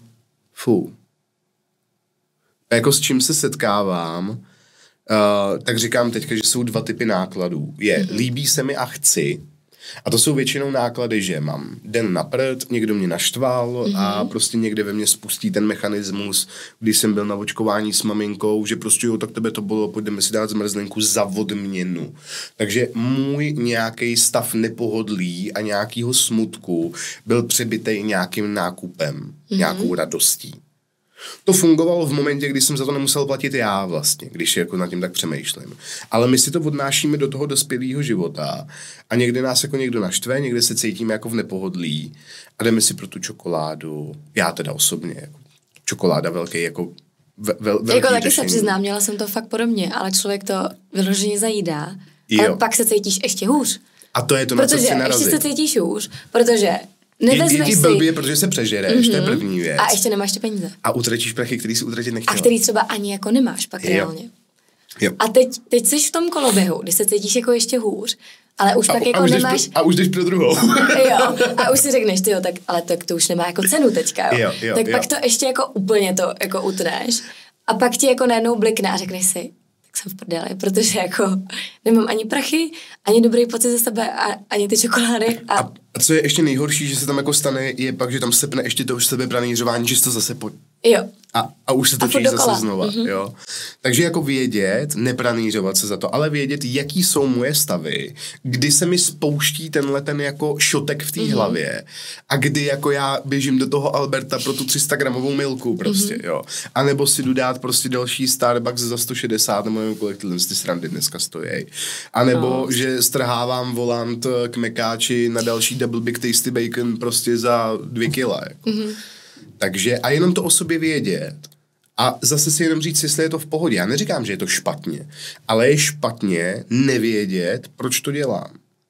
jako s čím se setkávám, tak říkám teďka, že jsou 2 typy nákladů. Líbí se mi a chci, A to jsou většinou náklady, že mám den na prd, někdo mě naštval a prostě někde ve mně spustí ten mechanismus, když jsem byl na očkování s maminkou, že prostě jo, tak tebe to bylo, půjdeme si dát zmrzlenku za odměnu. Takže můj nějaký stav nepohodlí a nějakýho smutku byl přebitej nějakým nákupem, nějakou radostí. To fungovalo v momentě, kdy jsem za to nemusel platit já vlastně, když jako nad tím tak přemýšlím. Ale my si to odnášíme do toho dospělého života a někdy nás jako někdo naštve, někde se cítíme jako v nepohodlí a jdeme si pro tu čokoládu, já teda osobně, jako čokoláda velký jako velký
jako taky
řešení.
se přiznám, měla jsem to fakt podobně, ale člověk to vyloženě zajídá, ale pak se cítíš ještě hůř.
A to je to, na co chci narazit.
Protože ještě se cítíš hůř, protože nevezmeš
si... blbě, protože se přežereš, to je první věc.
A ještě nemáš ty peníze.
A utratíš prachy, který si utratit nechtěla.
A který třeba ani jako nemáš pak reálně. Jo. A teď jsi v tom koloběhu, kdy se cítíš jako ještě hůř, ale už pak jako nemáš...
A už jdeš pro druhou.
Jo, a už si řekneš, tyjo, tak, ale to už nemá jako cenu teďka, jo. Tak pak to ještě jako úplně to jako utneš a pak ti jako najednou blikne a řekneš si, tak jsem v prdeli, protože jako nemám ani prachy, ani dobrý pocit ze sebe, ani ty čokolády.
A co je ještě nejhorší, že se tam jako stane, je pak, že tam sepne ještě to sebepranířování, že to zase
Jo.
A už se točí zase znova, jo. Takže jako vědět, nepranířovat se za to, ale vědět, jaký jsou moje stavy, kdy se mi spouští tenhle ten jako šotek v té hlavě a kdy jako já běžím do toho Alberta pro tu 300 gramovou milku prostě, jo. A nebo si jdu dát prostě další Starbucks za 160, nebo nevím, kolik ty srandy dneska stojí. A nebo, že strhávám volant k mekáči na další Double Big Tasty Bacon prostě za 2 kila, jako. Takže a jenom to o sobě vědět a zase si jenom říct, jestli je to v pohodě. Já neříkám, že je to špatně, ale je špatně nevědět, proč to dělám.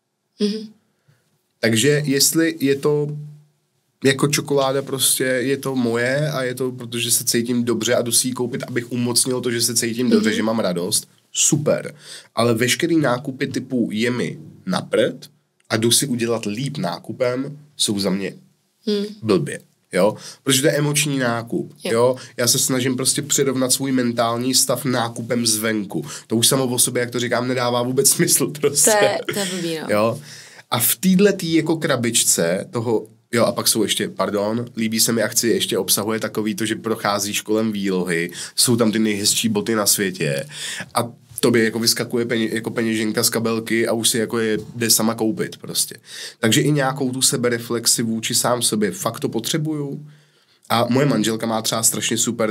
Takže jestli je to jako čokoláda prostě, je to moje a je to, protože se cítím dobře a jdu si ji koupit, abych umocnil to, že se cítím dobře, že mám radost, super. Ale veškerý nákupy typu je mi na prd a jdu si udělat líp nákupem, jsou za mě blbě. Jo? Protože to je emoční nákup. Jo? Já se snažím prostě přirovnat svůj mentální stav nákupem zvenku. To už samo o sobě, jak to říkám, nedává vůbec smysl. Prostě.
To je blbý, no.
Jo? A v této jako krabičce toho, jo, a pak jsou ještě, líbí se mi akci, ještě obsahuje takový to, že procházíš kolem výlohy, jsou tam ty nejhezčí boty na světě a tobě jako vyskakuje jako peněženka z kabelky a už si jako je jde sama koupit prostě. Takže i nějakou tu sebereflexi vůči sám sobě fakt to potřebuju. A moje manželka má třeba strašně super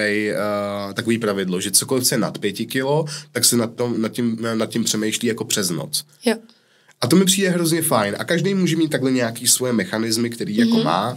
takový pravidlo, že cokoliv je nad 5 kilo, tak se nad tím přemýšlí jako přes noc.
Jo.
A to mi přijde hrozně fajn. A každý může mít takhle nějaký svoje mechanismy, který jako má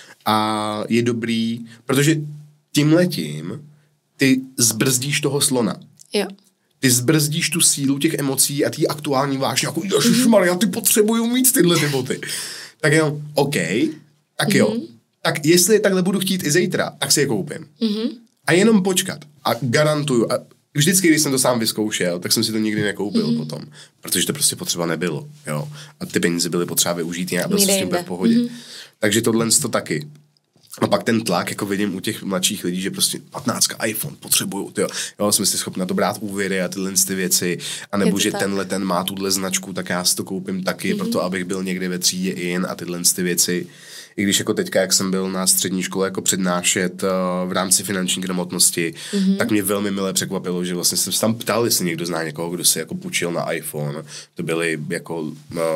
a je dobrý, protože tímhletím ty zbrzdíš toho slona.
Jo.
Ty zbrzdíš tu sílu těch emocí a ty aktuální vášně, jako ježišmarja, ty potřebuju mít tyhle ty boty. Tak jenom, OK, tak jo. Tak jestli takhle budu chtít i zítra, tak si je koupím. A jenom počkat. A garantuju, a vždycky, když jsem to sám vyzkoušel, tak jsem si to nikdy nekoupil potom. Protože to prostě potřeba nebylo. Jo. A ty peníze byly potřeba využít a byl jsem s tím v pohodě. Takže tohle to taky. A pak ten tlak, jako vidím u těch mladších lidí, že prostě 15 iPhone potřebuju, jo, jsme si schopni na to brát úvěry a tyhle ty věci, anebo že tak. Ten má tuhle značku, tak já si to koupím taky, proto abych byl někde ve třídě in a tyhle ty věci. I když jako teďka, jak jsem byl na střední škole jako přednášet v rámci finanční gramotnosti, tak mě velmi milé překvapilo, že vlastně jsem se tam ptal, jestli někdo zná někoho, kdo si jako půjčil na iPhone. To byli jako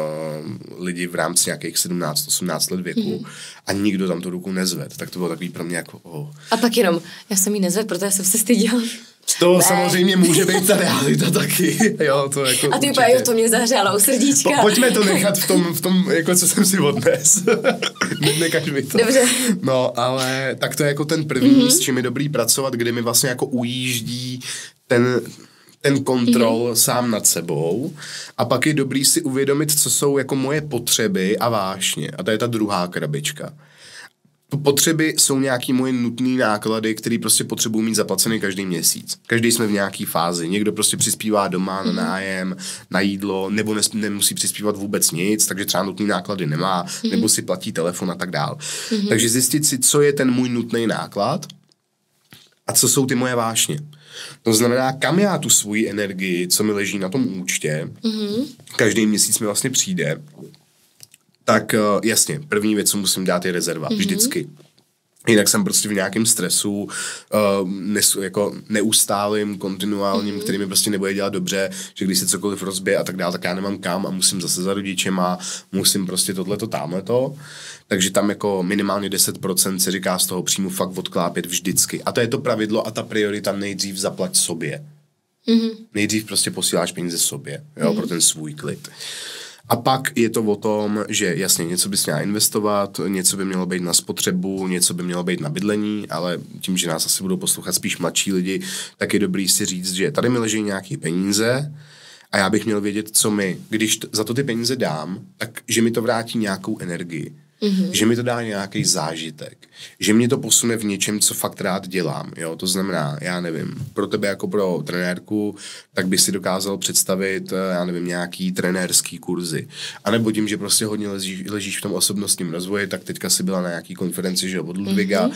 lidi v rámci nějakých 17-18 let věku a nikdo tam tu ruku nezved. Tak to bylo takový pro mě jako
A pak jenom, já jsem jí nezved, protože jsem se styděl.
To samozřejmě může být ta realita taky. Jo, to jako
a ty úplně, to mě zahřálo u srdíčka.
Pojďme to nechat v tom, jako co jsem si odnes. Nekaž mi to.
Dobře.
No, ale tak to je jako ten první, s čím je dobrý pracovat, kdy mi vlastně jako ujíždí ten kontrol sám nad sebou a pak je dobrý si uvědomit, co jsou jako moje potřeby a vášně. A to je ta druhá krabička. Potřeby jsou nějaký moje nutné náklady, které prostě potřebuji mít zaplacený každý měsíc. Každý jsme v nějaký fázi. Někdo prostě přispívá doma na nájem, na jídlo, nebo nemusí přispívat vůbec nic, takže třeba nutné náklady nemá, nebo si platí telefon a tak dál. Takže zjistit si, co je ten můj nutný náklad a co jsou ty moje vášně. To znamená, kam já tu svoji energii, co mi leží na tom účtě, každý měsíc mi vlastně přijde, tak jasně, první věc, co musím dát, je rezerva. Vždycky. Jinak jsem prostě v nějakém stresu, jako neustálým, kontinuálním, který mi prostě nebude dělat dobře, že když se cokoliv rozbije a tak dále, tak já nemám kam a musím zase za rodičema, musím prostě tohleto, támhleto. Takže tam jako minimálně 10% se říká z toho příjmu fakt odklápět vždycky. A to je to pravidlo a ta priorita nejdřív zaplať sobě. Nejdřív prostě posíláš peníze sobě, jo, pro ten svůj klid. A pak je to o tom, že jasně něco bys měla investovat, něco by mělo být na spotřebu, něco by mělo být na bydlení, ale tím, že nás asi budou poslouchat spíš mladší lidi, tak je dobrý si říct, že tady mi leží nějaké peníze a já bych měl vědět, co mi, když za to ty peníze dám, tak že mi to vrátí nějakou energii. Že mi to dá nějaký zážitek, že mě to posune v něčem, co fakt rád dělám, jo, to znamená, já nevím, pro tebe jako pro trenérku, tak by si dokázal představit, já nevím, nějaký trenérský kurzy, anebo tím, že prostě hodně ležíš v tom osobnostním rozvoji, tak teďka si byla na nějaký konferenci, že od Ludviga,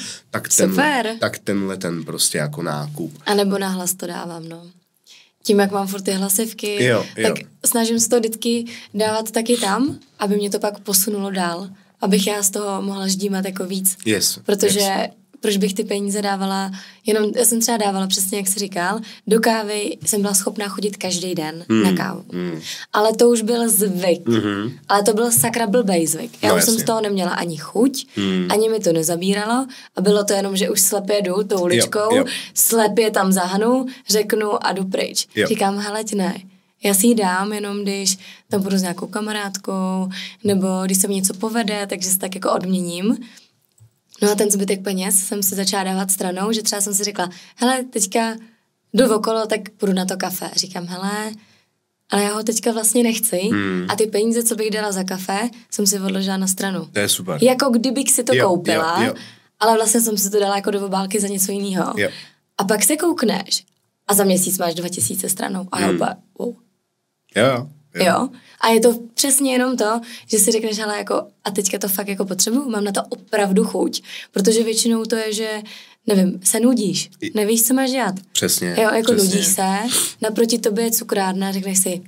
tak tenhle ten prostě jako nákup.
A nebo nahlas to dávám, no. Tím, jak mám furt ty hlasivky,
jo.
Tak snažím se to vždycky dávat taky tam, aby mě to pak posunulo dál. Abych já z toho mohla ždímat jako víc. Protože proč bych ty peníze dávala, jenom já jsem třeba dávala přesně, jak jsi říkal, do kávy jsem byla schopná chodit každý den na kávu. Ale to už byl zvyk. Ale to byl sakra blbej zvyk. Já už jsem z toho neměla ani chuť, ani mi to nezabíralo a bylo to jenom, že už slepě jdu tou uličkou, slepě tam zahnu, řeknu a jdu pryč. Říkám, hele, ne. Já si ji dám jenom, když tam budu s nějakou kamarádkou, nebo když se mi něco povede, takže se tak jako odměním. No a ten zbytek peněz jsem si začala dávat stranou, že třeba jsem si řekla, hele, teďka jdu okolo, tak půjdu na to kafe. Říkám, hele, ale já ho teďka vlastně nechci a ty peníze, co bych dala za kafe, jsem si odložila na stranu.
To je super.
Jako kdybych si to koupila, ale vlastně jsem si to dala jako do obálky za něco jiného. A pak se koukneš a za měsíc máš 2000 stranou. A já úplně, wow. Jo. A je to přesně jenom to, že si řekneš, hele, jako, a teďka to fakt jako potřebuju, mám na to opravdu chuť, protože většinou to je, že, nevím, se nudíš, nevíš, co máš dělat.
Přesně.
Jo, jako nudíš se, naproti tobě je cukrárna, řekneš si,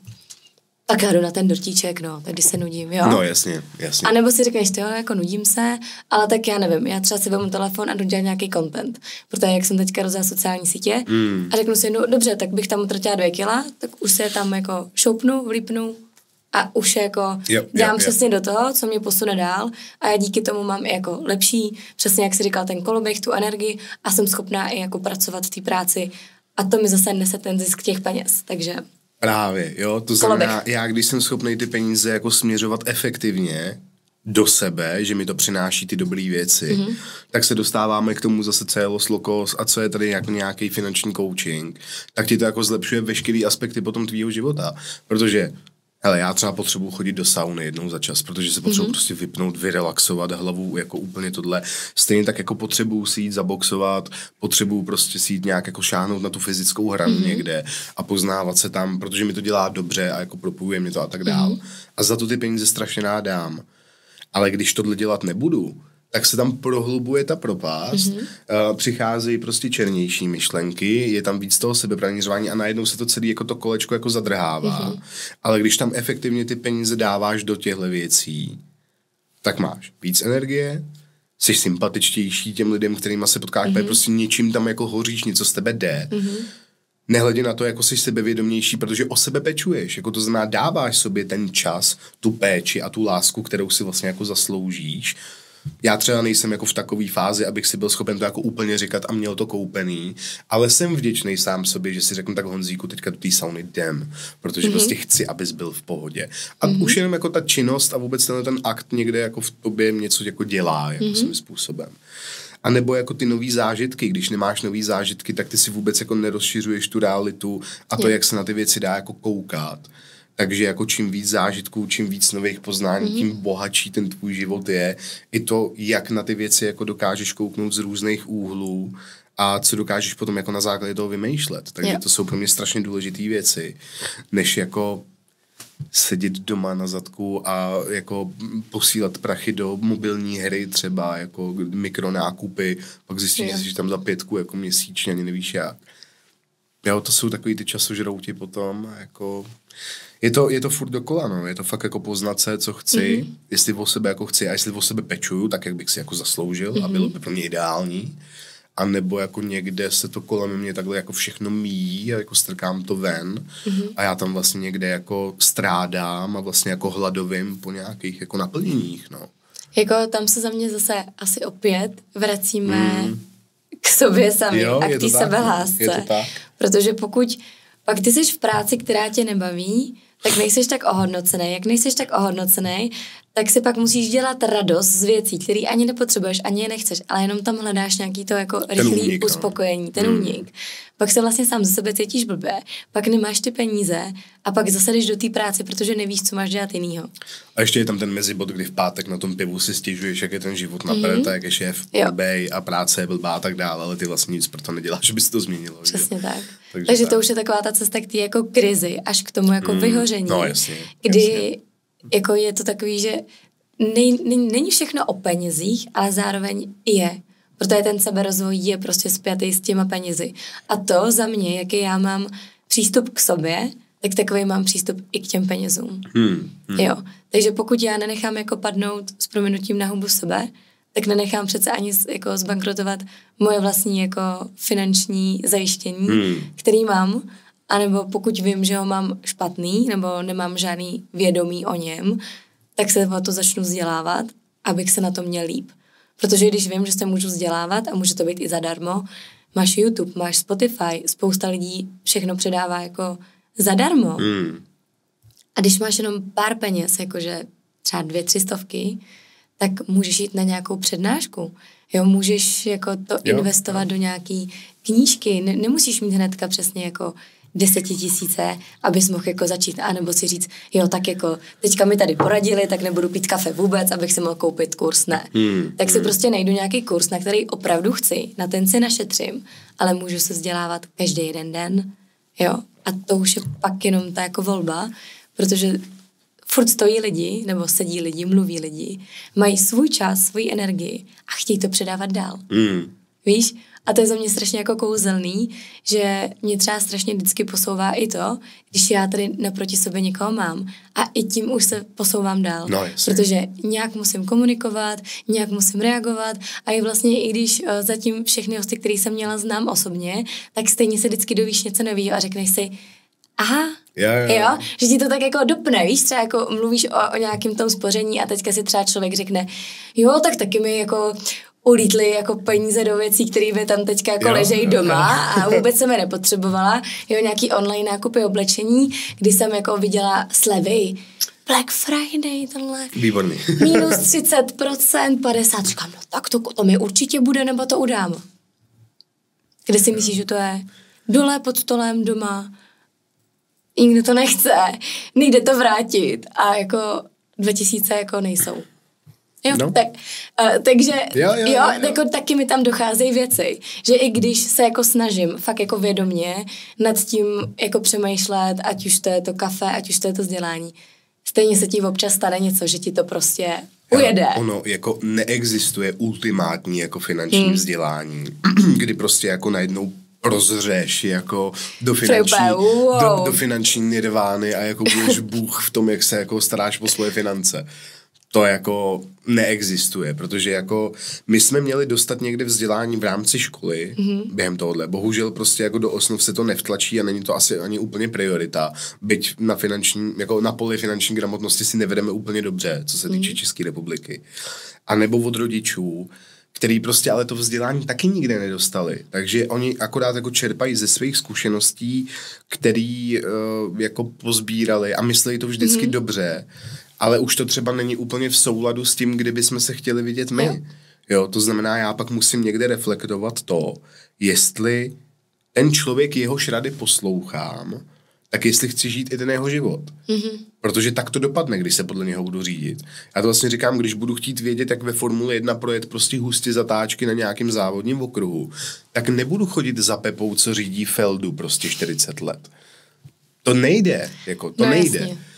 tak já jdu na ten dortíček, no, tak když se nudím, jo.
No, jasně.
A nebo si řekneš, jo, jako nudím se, ale tak já nevím, já třeba si vezmu telefon a jdu dělat nějaký content, protože jak jsem teďka rozjela sociální sítě a řeknu si, no dobře, tak bych tam utratila 2 kila, tak už se tam jako šoupnu, vlípnu a už jako dělám přesně do toho, co mě posune dál a já díky tomu mám i jako lepší, přesně jak jsi říkal, ten koloběh, tu energii a jsem schopná i jako pracovat v té práci a to mi zase nese ten zisk těch peněz, takže...
Právě, jo, to znamená, já když jsem schopný ty peníze jako směřovat efektivně do sebe, že mi to přináší ty dobré věci, tak se dostáváme k tomu zase Celos Lokos a co je tady jako nějaký finanční coaching, tak ti to jako zlepšuje veškerý aspekty potom tvýho života, protože hele, já třeba potřebuji chodit do sauny jednou za čas, protože se potřebuji prostě vypnout, vyrelaxovat hlavu, jako úplně tohle. Stejně tak jako potřebuji si jít zaboxovat, potřebuji prostě si jít nějak jako šáhnout na tu fyzickou hranu někde a poznávat se tam, protože mi to dělá dobře a jako propojuje mě to a tak dál. A za to ty peníze strašně rád dám. Ale když tohle dělat nebudu, tak se tam prohlubuje ta propast, přicházejí prostě černější myšlenky, je tam víc toho sebepranířování a najednou se to celé jako to kolečko jako zadrhává. Ale když tam efektivně ty peníze dáváš do těchto věcí, tak máš víc energie, jsi sympatičtější těm lidem, kterýma se potkáš, prostě něčím tam jako hoříš, něco z tebe jde. Nehledě na to, jako jsi sebevědomější, protože o sebe pečuješ. Jako to znamená, dáváš sobě ten čas, tu péči a tu lásku, kterou si vlastně jako zasloužíš. Já třeba nejsem jako v takové fázi, abych si byl schopen to jako úplně říkat a měl to koupený, ale jsem vděčný sám sobě, že si řeknu tak Honzíku, teďka do té sauny jdem, protože prostě chci, abys byl v pohodě. A už jenom jako ta činnost a vůbec ten akt někde jako v tobě něco jako dělá, jako svým způsobem. A nebo jako ty nový zážitky, když nemáš nový zážitky, tak ty si vůbec jako nerozšiřuješ tu realitu a to, jak se na ty věci dá jako koukat. Takže jako čím víc zážitků, čím víc nových poznání, tím bohatší ten tvůj život je. I to, jak na ty věci jako dokážeš kouknout z různých úhlů a co dokážeš potom jako na základě toho vymýšlet. Takže to jsou pro mě strašně důležité věci, než jako sedět doma na zadku a jako posílat prachy do mobilní hry třeba, jako mikronákupy, pak zjistíš, že jsi tam za 5 jako měsíčně, ani nevíš jak. Jo, to jsou takový ty časožrouti potom, jako... Je to furt dokola, no. Je to fakt jako poznat se, co chci, jestli o sebe jako chci a jestli o sebe pečuju, tak jak bych si jako zasloužil a bylo by pro mě ideální. A nebo jako někde se to kolem mě takhle jako všechno míjí a jako strkám to ven a já tam vlastně někde jako strádám a vlastně jako hladovím po nějakých jako naplněních, no.
Jako tam se za mě zase asi opět vracíme k sobě sami a k té sebelásce.
Je to tak.
Protože pokud pak ty jsi v práci, která tě nebaví, tak nejseš tak ohodnocený. Jak nejseš tak ohodnocený, tak si pak musíš dělat radost z věcí, které ani nepotřebuješ, ani je nechceš, ale jenom tam hledáš nějaký to jako rychlý uspokojení, ten únik. Pak se vlastně sám ze sebe cítíš blbě, pak nemáš ty peníze a pak zase jdeš do té práce, protože nevíš, co máš dělat jinýho.
A ještě je tam ten mezibod, kdy v pátek na tom pivu si stěžuješ, jak je ten život na prd, jak je šéf blbej a práce je blbá a tak dále, ale ty vlastně nic pro to neděláš, aby se to změnilo.
Přesně že? Tak. Takže to už je taková ta cesta k té jako krizi, až k tomu jako vyhoření.
No jasně.
Kdy jako je to takový, že není všechno o penězích, ale zároveň je. Protože ten seberozvoj je prostě spjatý s těma penězi. A to za mě, jaký já mám přístup k sobě, tak takový mám přístup i k těm penězům. Jo. Takže pokud já nenechám jako padnout s prominutím na hubu sebe, tak nenechám přece ani jako zbankrotovat moje vlastní jako finanční zajištění, který mám. A nebo pokud vím, že ho mám špatný, nebo nemám žádný vědomí o něm, tak se o to začnu vzdělávat, abych se na to měl líp. Protože když vím, že se můžu vzdělávat a může to být i zadarmo, máš YouTube, máš Spotify, spousta lidí všechno předává jako zadarmo. A když máš jenom pár peněz, jakože třeba 200-300, tak můžeš jít na nějakou přednášku. Jo, můžeš jako to investovat do nějaký knížky. Nemusíš mít hnedka přesně jako 10 000, abys mohl jako začít, anebo si říct, jo, tak jako teďka mi tady poradili, tak nebudu pít kafe vůbec, abych si mohl koupit kurz, ne. Tak si prostě najdu nějaký kurz, na který opravdu chci, na ten si našetřím, ale můžu se vzdělávat každý jeden den, jo. A to už je pak jenom ta jako volba, protože furt stojí lidi, nebo sedí lidi, mluví lidi, mají svůj čas, svoji energii a chtějí to předávat dál. Víš? A to je za mě strašně jako kouzelný, že mě třeba strašně vždycky posouvá i to, když já tady naproti sobě někoho mám a i tím už se posouvám dál.
No,
protože nějak musím komunikovat, nějak musím reagovat a i vlastně i když zatím všechny hosty, který jsem měla, znám osobně, tak stejně se vždycky dovíš něco nového a řekneš si, aha, jo, že ti to tak jako dopne, víš, třeba jako mluvíš o nějakém tom spoření a teďka si třeba člověk řekne, jo, tak taky mi jako ulítly jako peníze do věcí, které by tam teďka jako ležejí doma a vůbec jsem je nepotřebovala. Jo, nějaký online nákupy oblečení, kdy jsem jako viděla slevy. Black Friday, tenhle.
Výborný.
Minus 30%, 50%. Říkám, no tak to mi určitě bude, nebo to udám. Kde si myslíš, že to je? Dole pod stolem, doma. Nikdo to nechce. Nejde to vrátit. A jako 2000 jako nejsou. Jo, no. Takže jo. Jako taky mi tam docházejí věci, že i když se jako snažím fakt jako vědomě nad tím jako přemýšlet, ať už to je to kafe, ať už to je to vzdělání, stejně se ti občas stane něco, že ti to prostě ujede.
Ono jako neexistuje ultimátní jako finanční vzdělání, kdy prostě jako najednou prozřeš jako do finanční nirvány a jako budeš bůh v tom, jak se jako staráš o svoje finance. To jako neexistuje, protože jako my jsme měli dostat někde vzdělání v rámci školy během tohohle. Bohužel prostě jako do osnov se to nevtlačí a není to asi ani úplně priorita. Byť na finanční, jako na poli finanční gramotnosti si nevedeme úplně dobře, co se týče České republiky. A nebo od rodičů, který prostě ale to vzdělání taky nikde nedostali. Takže oni akorát jako čerpají ze svých zkušeností, který jako pozbírali a myslí to vždycky dobře. Ale už to třeba není úplně v souladu s tím, kdyby jsme se chtěli vidět my. Jo, to znamená, já pak musím někde reflektovat to, jestli ten člověk, jehož rady poslouchám, tak jestli chci žít i ten jeho život. Protože tak to dopadne, když se podle něho budu řídit. Já to vlastně říkám, když budu chtít vědět, jak ve Formule 1 projet prostě hustě zatáčky na nějakém závodním okruhu, tak nebudu chodit za Pepou, co řídí Feldu prostě 40 let. To nejde, jako to nejde.
Jasně.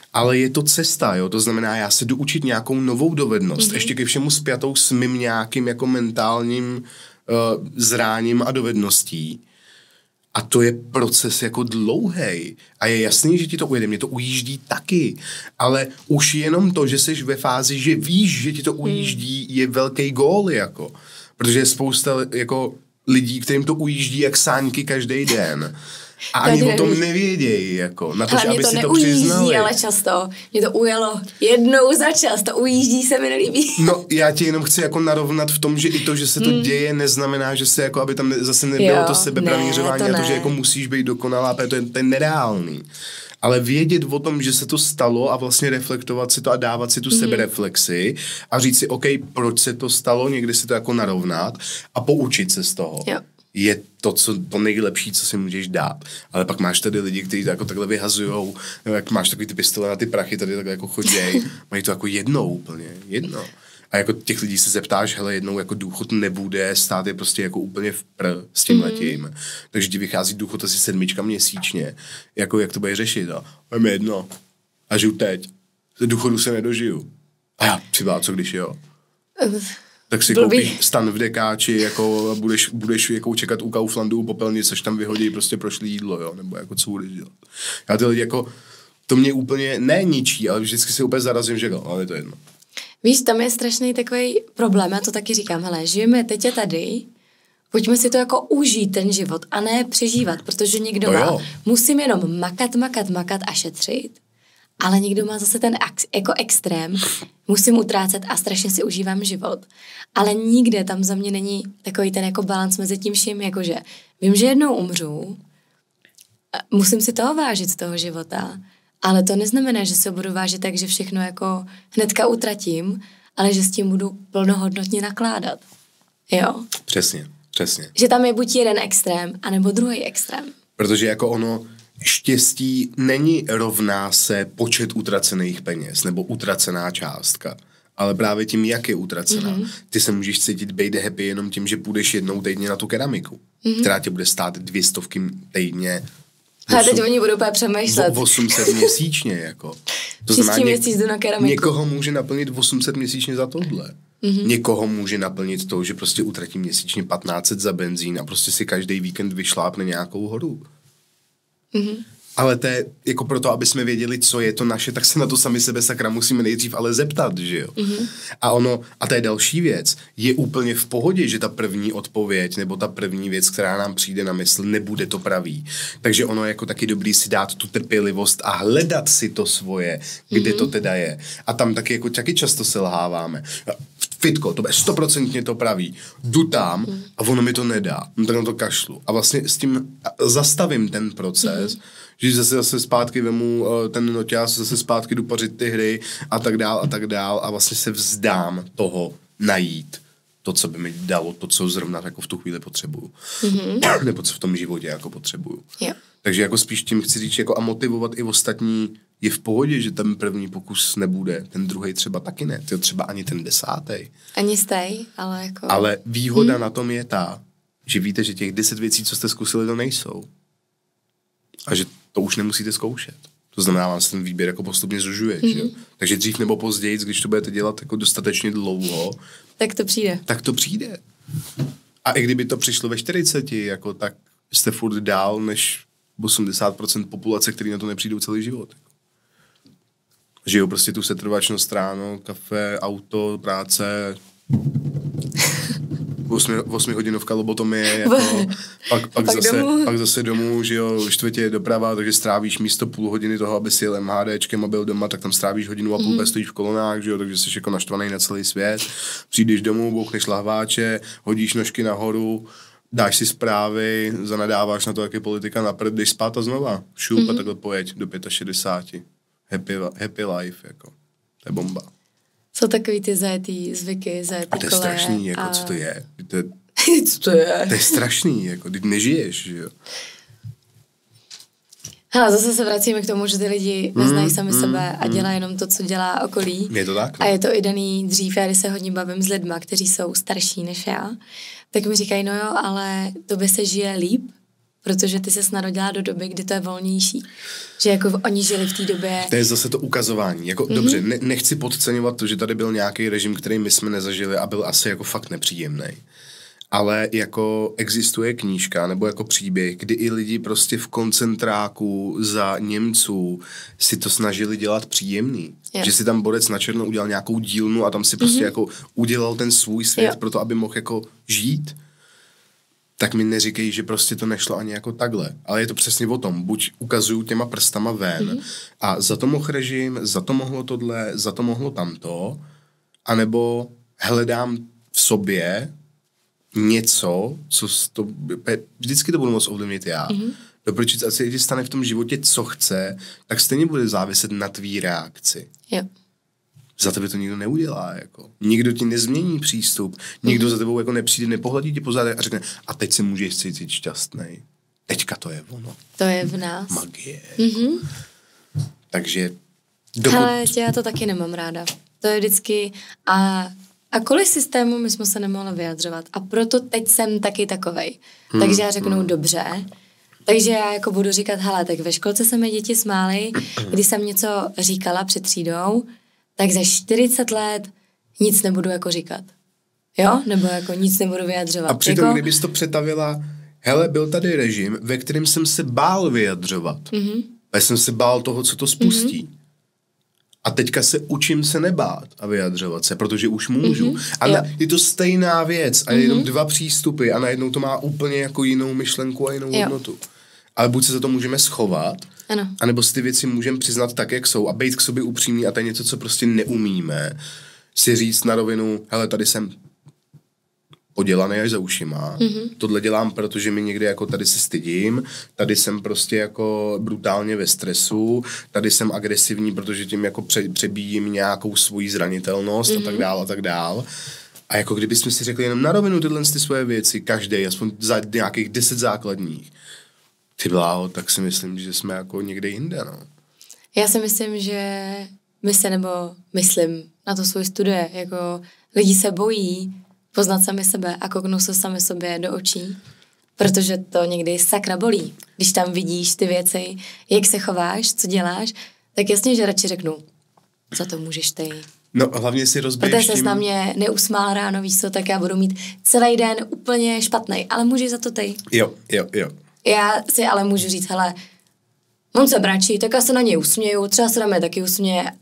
ale je to cesta, jo, to znamená, já se jdu učit nějakou novou dovednost, ještě ke všemu spjatou s mým nějakým jako mentálním zráním a dovedností. A to je proces jako dlouhej. A je jasný, že ti to ujede, mě to ujíždí taky. Ale už jenom to, že jsi ve fázi, že víš, že ti to ujíždí, je velký gól, jako. Protože je spousta jako lidí, kterým to ujíždí jak sáňky každý den. A ani o tom nevědějí, jako, na to, že aby si to přiznali.
Ale často. Mě to ujelo jednou za čas, to ujíždí se mi nelíbí.
No, já ti jenom chci jako narovnat v tom, že i to, že se to děje, neznamená, že se jako, aby tam zase nebylo to sebepranířování a to, že jako musíš být dokonalá, to je nereálný. Ale vědět o tom, že se to stalo a vlastně reflektovat si to a dávat si tu sebereflexi a říct si, OK, proč se to stalo, někdy si to jako narovnat a poučit se z toho.
Jo.
Je to nejlepší, co si můžeš dát. Ale pak máš tady lidi, kteří to jako takhle vyhazujou, jak máš takový ty pistole na ty prachy, tady takhle jako choděj, mají to jako jedno. A jako těch lidí se zeptáš, hele, jednou jako důchod nebude, stát je prostě jako úplně s tímhletím. Takže ti vychází důchod asi 7 měsíčně. Jako jak to bude řešit? A máme jedno. A žiju teď. Důchodu se nedožiju. A já, třeba, co když jo? Tak si koupíš stan v Dekáči, jako budeš jako čekat u Kauflandu, u popelnice, až tam vyhodí prostě prošlý jídlo, jo, nebo jako co budeš dělat. Já ty lidi jako, to mě úplně ničí, ale vždycky si úplně zarazím, že ale je to jedno.
Víš, tam je strašný takový problém, já to taky říkám, hele, žijeme teď a tady, pojďme si to jako užít ten život a ne přežívat, protože někdo má, musím jenom makat a šetřit, ale někdo má zase ten jako extrém, musím utrácet a strašně si užívám život. Ale nikde tam za mě není takový ten jako balans mezi tím vším, jakože vím, že jednou umřu, musím si toho vážit z toho života, ale to neznamená, že se budu vážit tak, že všechno jako hnedka utratím, ale že s tím budu plnohodnotně nakládat. Jo?
Přesně.
Že tam je buď jeden extrém, anebo druhý extrém.
Protože jako ono, štěstí není rovná se počet utracených peněz nebo utracená částka, ale právě tím, jak je utracená. Ty se můžeš cítit být happy jenom tím, že půjdeš jednou týdně na tu keramiku, která tě bude stát 200 týdně.
A teď oni budou úplně přemýšlet.
800 měsíčně, jako. To
znamená, měsíc jdu na keramiku.
Někoho může naplnit 800 měsíčně za tohle. Někoho může naplnit to, že prostě utratí měsíčně 1500 za benzín a prostě si každý víkend vyšlápne nějakou horu. Ale to je jako proto, aby jsme věděli, co je to naše, tak se na to sami sebe sakra musíme nejdřív ale zeptat, že jo? A to je další věc. Je úplně v pohodě, že ta první odpověď nebo ta první věc, která nám přijde na mysl, nebude to pravý. Takže ono je jako taky dobrý si dát tu trpělivost a hledat si to svoje, kde to teda je. A tam taky jako taky často selháváme. Fitko, to bude 100% to praví. Jdu tam a ono mi to nedá. Tak na to kašlu. A vlastně s tím zastavím ten proces, že zase zpátky vemu ten noťaz, zase zpátky jdu pařit ty hry a tak dál a vlastně se vzdám toho najít to, co by mi dalo, to, co zrovna jako v tu chvíli potřebuju. Nebo co v tom životě jako potřebuju.
Jo.
Takže jako spíš tím chci říct jako a motivovat i ostatní. Je v pohodě, že ten první pokus nebude, ten druhý třeba taky ne, třeba ani ten 10.
Ani stej, ale jako...
Ale výhoda na tom je ta, že víte, že těch 10 věcí, co jste zkusili, to nejsou. A že to už nemusíte zkoušet. To znamená, vám se ten výběr jako postupně zužuje. Že? Takže dřív nebo později, když to budete dělat jako dostatečně dlouho, tak to přijde. A i kdyby to přišlo ve 40, jako, tak jste furt dál než 80% populace, který na to nepřijdou celý život. Žijou prostě tu setrvačnost ráno, kafe, auto, práce, 8 hodinovka lobotomie, jako, pak zase domů, že jo, čtvrtě doprava, takže strávíš místo půl hodiny toho, aby si jel MHDčkem a byl doma, tak tam strávíš hodinu a půl, stojíš v kolonách, že jo, takže jsi jako naštvaný na celý svět. Přijdeš domů, bouchneš lahváče, hodíš nožky nahoru, dáš si zprávy, zanadáváš na to, jak je politika na prd, jdeš spát a znova. Šup a takhle pojeď do 65. Happy life, jako. To je bomba.
Jsou takový ty zajetý zvyky, zajetý koleje.
A to je strašný, jako co to je?
Co to je?
To je strašný, jako, teď nežiješ, že jo.
Hele, zase se vracíme k tomu, že ty lidi neznají sami sebe a dělají jenom to, co dělá okolí.
Je to tak?
A je to i daný dřív, já když se hodně bavím s lidma, kteří jsou starší než já, tak mi říkají, no jo, ale tobě se žije líp, protože ty se narodila do doby, kdy to je volnější. Že jako oni žili v té době...
To je zase to ukazování. Jako, dobře, nechci podceňovat to, že tady byl nějaký režim, který my jsme nezažili a byl asi jako fakt nepříjemný. Ale jako existuje knížka nebo jako příběh, kdy i lidi prostě v koncentráku za Němců si to snažili dělat příjemný. Yeah. Že si tam borec na černo udělal nějakou dílnu a tam si prostě jako udělal ten svůj svět pro to, aby mohl jako žít. Tak mi neříkej, že prostě to nešlo ani jako takhle. Ale je to přesně o tom. Buď ukazuju těma prstama ven a za to mohl režim, za to mohlo tohle, za to mohlo tamto, anebo hledám v sobě něco, co to, vždycky to budu moct ovlivnit já. Doporučit, ať se lidi stane v tom životě, co chce, tak stejně bude záviset na tvý reakci.
Jo.
Za tebe to nikdo neudělá, jako. Nikdo ti nezmění přístup, nikdo za tebou jako nepřijde, nepohladí ti po zádech a řekne, a teď se můžeš cítit šťastnej. Teďka to je ono.
To je v nás.
Magie. Takže
Ale já to taky nemám ráda. To je vždycky a kvůli systému my jsme se nemohli vyjadřovat. A proto teď jsem taky takovej. Takže já řeknu dobře. Takže já jako budu říkat, hele, tak ve školce se mi děti smály, když jsem něco říkala před třídou, tak za 40 let nic nebudu jako říkat. Jo? Nebo jako nic nebudu vyjadřovat.
A přitom,
jako...
kdybys to přetavila, hele, byl tady režim, ve kterém jsem se bál vyjadřovat. Já jsem se bál toho, co to spustí. A teďka se učím se nebát a vyjadřovat se, protože už můžu. A je to stejná věc a je jenom dva přístupy a najednou to má úplně jako jinou myšlenku a jinou hodnotu. Ale buď se za to můžeme schovat, anebo si ty věci můžeme přiznat tak, jak jsou a být k sobě upřímný a to je něco, co prostě neumíme. Si říct na rovinu, hele, tady jsem podělaný až za ušima. Tohle dělám, protože mi někdy jako tady se stydím, tady jsem prostě jako brutálně ve stresu, tady jsem agresivní, protože tím jako přebíjím nějakou svoji zranitelnost a tak dál a tak dál. A jako kdybychom si řekli jenom na rovinu tyhle ty svoje věci, každý, aspoň za nějakých 10 základních, ty bláho, tak si myslím, že jsme jako někde jinde, no.
Já si myslím, že myslím na to svůj studie, jako lidi se bojí poznat sami sebe a kouknout se sami sobě do očí, protože to někdy sakra bolí. Když tam vidíš ty věci, jak se chováš, co děláš, tak jasně, že radši řeknu, za to můžeš ty.
No hlavně si rozbiješ
protože ses na mě neusmál ráno, víš co, tak já budu mít celý den úplně špatnej, ale můžeš za to ty.
Jo.
Já si ale můžu říct, hele, on se bračí, tak já se na něj usměju, třeba se na mě taky usměje,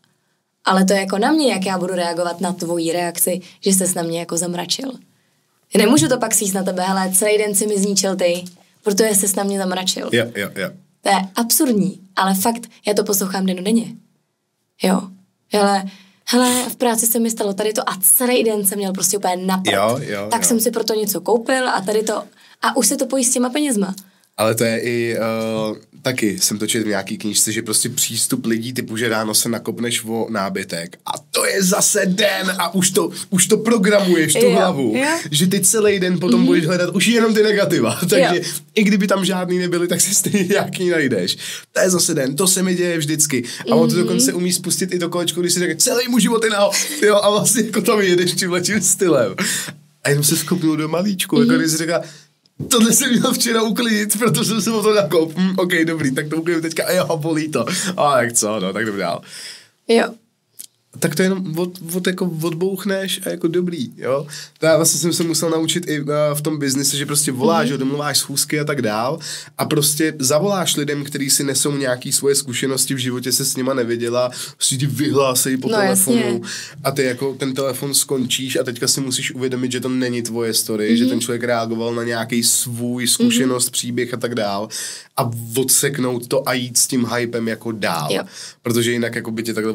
ale to je jako na mě, jak já budu reagovat na tvoji reakci, že ses na mě jako zamračil. Nemůžu to pak sjíst na tebe, hele, celý den si mi zničil ty, protože ses na mě zamračil.
Jo.
To je absurdní, ale fakt, já to poslouchám dennodenně. Jo. Hele, v práci se mi stalo tady to a celý den jsem měl prostě úplně napad. Tak jsem si proto něco koupil a tady to, a už se to pojí s těma penězma.
Ale to je i, taky jsem to četl v nějaký knížce, že prostě přístup lidí typu, že ráno se nakopneš o nábytek a to je zase den a už to programuješ tu hlavu, že ty celý den potom budeš hledat už jenom ty negativa, takže i kdyby tam žádný nebyly, tak si stejně nějaký najdeš. To je zase den, to se mi děje vždycky a on to dokonce umí spustit i do kolečku, když si řekne celý můj život je a vlastně jako tam jedeš tímhletím stylem. A jenom se skopnul do malíčku, jako když si řekla, tohle jsem měl včera uklidit, protože jsem se o to nakop. OK, dobrý, tak to uklidím teďka a jo, bolí to. A tak co, no, tak jdem dál.
Jo.
Tak to jenom jako odbouchneš a jako dobrý, jo. To já vlastně jsem se musel naučit i v tom biznise, že prostě voláš, domluváš schůzky a tak dál a prostě zavoláš lidem, kteří si nesou nějaký svoje zkušenosti v životě, se s nima neviděla, prostě ti vyhlásejí po telefonu jasně. A ty jako ten telefon skončíš a teďka si musíš uvědomit, že to není tvoje story, že ten člověk reagoval na nějaký svůj zkušenost, příběh a tak dál a odseknout to a jít s tím hypem jako dál, protože jinak jako by tě takhle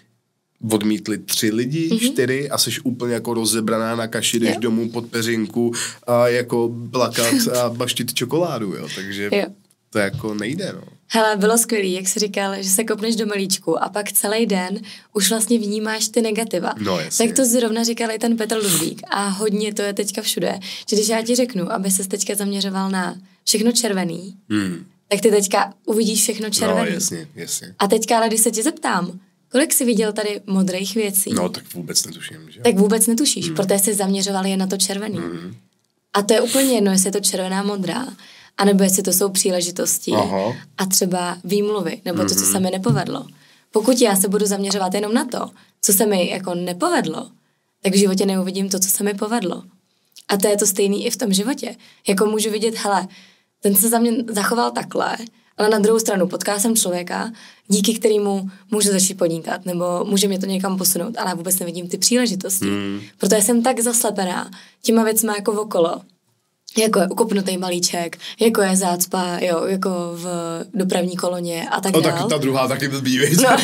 odmítli 3 lidi, 4 a seš úplně jako rozebraná na kaši, jdeš domů pod peřinku a jako plakat a baštit čokoládu, jo, takže to jako nejde, no.
Hele, bylo skvělý, jak jsi říkal, že se kopneš do malíčku a pak celý den už vlastně vnímáš ty negativa.
No, jasně.
Tak to zrovna říkal i ten Petr Ludvík a hodně to je teďka všude, že když já ti řeknu, aby ses teďka zaměřoval na všechno červený, tak ty teďka uvidíš všechno červený.
No, jasně.
A teďka, ale když se tě zeptám, kolik jsi viděl tady modrých věcí?
No, tak vůbec netuším, že?
Tak vůbec netušíš, protože jsi zaměřoval jen na to červený. A to je úplně jedno, jestli je to červená, modrá. anebo jestli to jsou příležitosti a třeba výmluvy, nebo to, co se mi nepovedlo. Pokud já se budu zaměřovat jenom na to, co se mi jako nepovedlo, tak v životě neuvidím to, co se mi povedlo. A to je to stejný i v tom životě. Jako můžu vidět, hele, ten se za mě zachoval takhle, ale na druhou stranu potkala jsem člověka, díky kterému můžu začít podnikat, nebo může mě to někam posunout, ale já vůbec nevidím ty příležitosti. Protože jsem tak zaslepená těma věcma jako okolo. Jako je ukopnutý malíček, jako je zácpa, jo, jako v dopravní koloně a tak dále.
Tak ta druhá taky blbý, víš? No,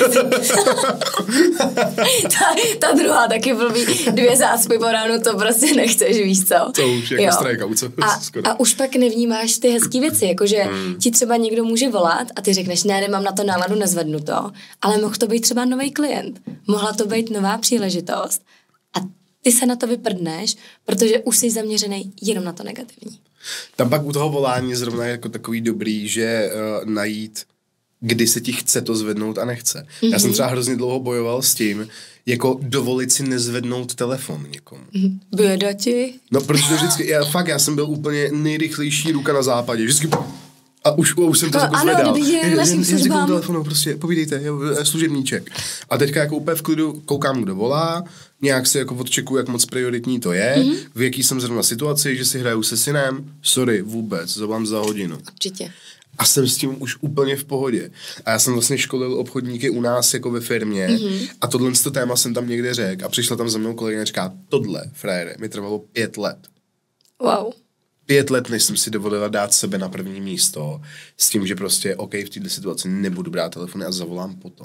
ta druhá taky blbý, 2 zácpy po ránu, to prostě nechceš, víš co?
To už jako strajka, co?
A už pak nevnímáš ty hezký věci, jakože ti třeba někdo může volat a ty řekneš, ne, nemám na to náladu, nezvednu to, ale mohl to být třeba nový klient, mohla to být nová příležitost. Ty se na to vyprdneš, protože už jsi zaměřený jenom na to negativní.
Tam pak u toho volání zrovna je jako takový dobrý, že najít, kdy se ti chce to zvednout a nechce. Já jsem třeba hrozně dlouho bojoval s tím, jako dovolit si nezvednout telefon někomu.
Běda ti?
No, protože vždycky, já jsem byl úplně nejrychlejší ruka na západě. Vždycky a už jsem to jako zvedal.
Ano,
já telefonu, prostě povídejte, služebníček. A teďka jako úplně v klidu koukám, kdo volá, nějak si jako odčekuju, jak moc prioritní to je, v jaký jsem zrovna situaci, že si hraju se synem, sorry, vůbec, zavolám za hodinu.
Určitě.
A jsem s tím už úplně v pohodě. A já jsem vlastně školil obchodníky u nás jako ve firmě a tohle téma jsem tam někde řekl a přišla tam za mnou kolegyně a říká, tohle, frajere, mi trvalo 5 let.
Wow.
5 let, než jsem si dovolila dát sebe na první místo s tím, že prostě OK, v této situaci nebudu brát telefony a zavolám potom.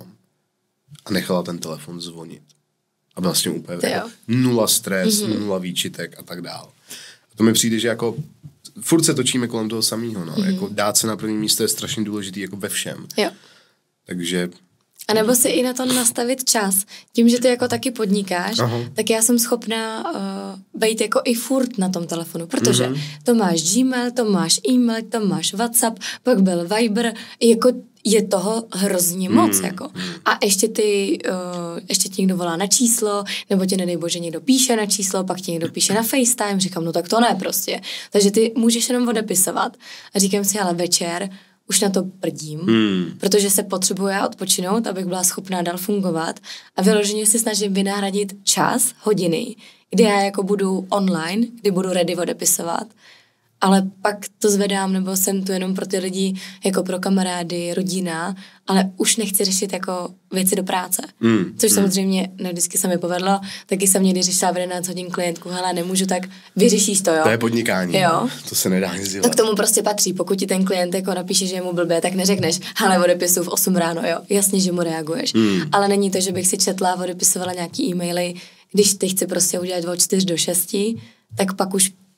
A nechala ten telefon zvonit. A byla s tím úplně jako 0 stres, 0 výčitek a tak dál. A to mi přijde, že jako furt se točíme kolem toho samého, no. Jako dát se na první místo je strašně důležitý jako ve všem.
Jo.
Takže
a nebo si i na to nastavit čas. Tím, že ty jako taky podnikáš, tak já jsem schopná být jako i furt na tom telefonu, protože to máš Gmail, to máš e-mail, to máš WhatsApp, pak byl Viber, jako je toho hrozně moc, jako. A ještě ti někdo volá na číslo, nebo ti nedej bože někdo píše na číslo, pak ti někdo píše na FaceTime, říkám, no tak to ne prostě. Takže ty můžeš jenom odepisovat a říkám si, ale večer už na to prdím, protože se potřebuji odpočinout, abych byla schopná dál fungovat a vyloženě si snažím vynahradit čas, hodiny, kdy já jako budu online, kdy budu ready odepisovat, ale pak to zvedám, nebo jsem tu jenom pro ty lidi, jako pro kamarády, rodina, ale už nechci řešit jako věci do práce. Což samozřejmě ne vždycky se mi povedlo, taky jsem někdy řešila v 11 hodin klientku, hele, nemůžu, tak vyřešíš to, jo.
To je podnikání,
jo.
To se nedá nic dělat.
To k tomu prostě patří, pokud ti ten klient jako napíše, že je mu blbě, tak neřekneš, hele, odepisuju v 8 ráno, jo, jasně, že mu reaguješ. Ale není to, že bych si četla a odepisovala nějaký e-maily, když ty chci prostě udělat od 4 do 6, tak pak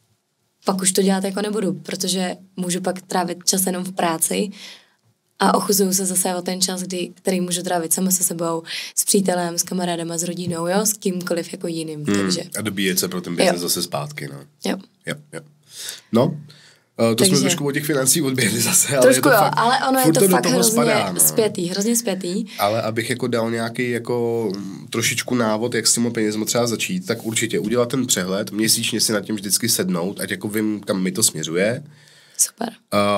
už to dělat jako nebudu, protože můžu pak trávit čas jenom v práci a ochuzuju se zase o ten čas, který můžu trávit sama se sebou, s přítelem, s kamarádama, s rodinou, jo, s kýmkoliv jako jiným, takže.
A dobíjet se pro ten biznes zase zpátky, no.
Jo.
No, takže jsme trošku od těch financí odběhli zase, ale
trošku
je to
fakt, ale ono je to fakt hrozně
spětý. Ale abych jako dal nějaký jako trošičku návod, jak s těmi penězmi třeba začít, tak určitě udělat ten přehled, měsíčně si nad tím vždycky sednout, ať jako vím, kam mi to směřuje.
Super.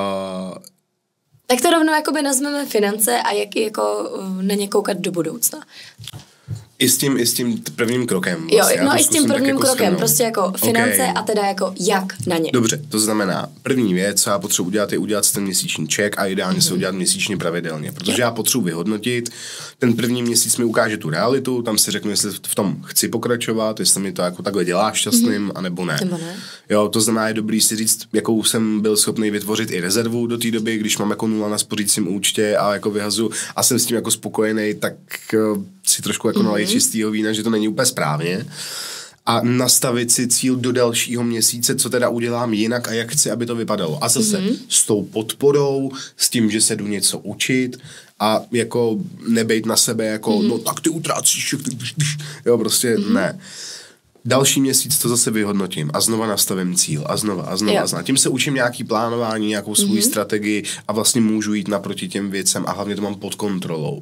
Tak to rovnou jakoby nazveme finance a jak jako na ně koukat do budoucna.
I s tím prvním krokem.
Vlastně. Jo, no i s tím prvním jako krokem, prostě jako finance a teda jako jak na ně.
Dobře, to znamená, první věc, co já potřebuji udělat, je udělat si ten měsíční check a ideálně se udělat měsíčně pravidelně, protože já potřebuji vyhodnotit, ten první měsíc mi ukáže tu realitu, tam si řeknu, jestli v tom chci pokračovat, jestli mi to jako takhle dělá šťastným, anebo ne. Jo, to znamená, je dobrý si říct, jakou jsem byl schopný vytvořit i rezervu do té doby, když mám jako 0 na spořícím účtě a jako vyhazu a jsem s tím jako spokojený, tak si trošku jako nalejt čistýho vína, že to není úplně správně. A nastavit si cíl do dalšího měsíce, co teda udělám jinak a jak chci, aby to vypadalo. A zase s tou podporou, s tím, že se jdu něco učit a jako nebejt na sebe jako, no tak ty utrácíš, jo, prostě ne. Další měsíc to zase vyhodnotím a znova nastavím cíl a znova. Tím se učím nějaký plánování, nějakou svou strategii a vlastně můžu jít naproti těm věcem a hlavně to mám pod kontrolou.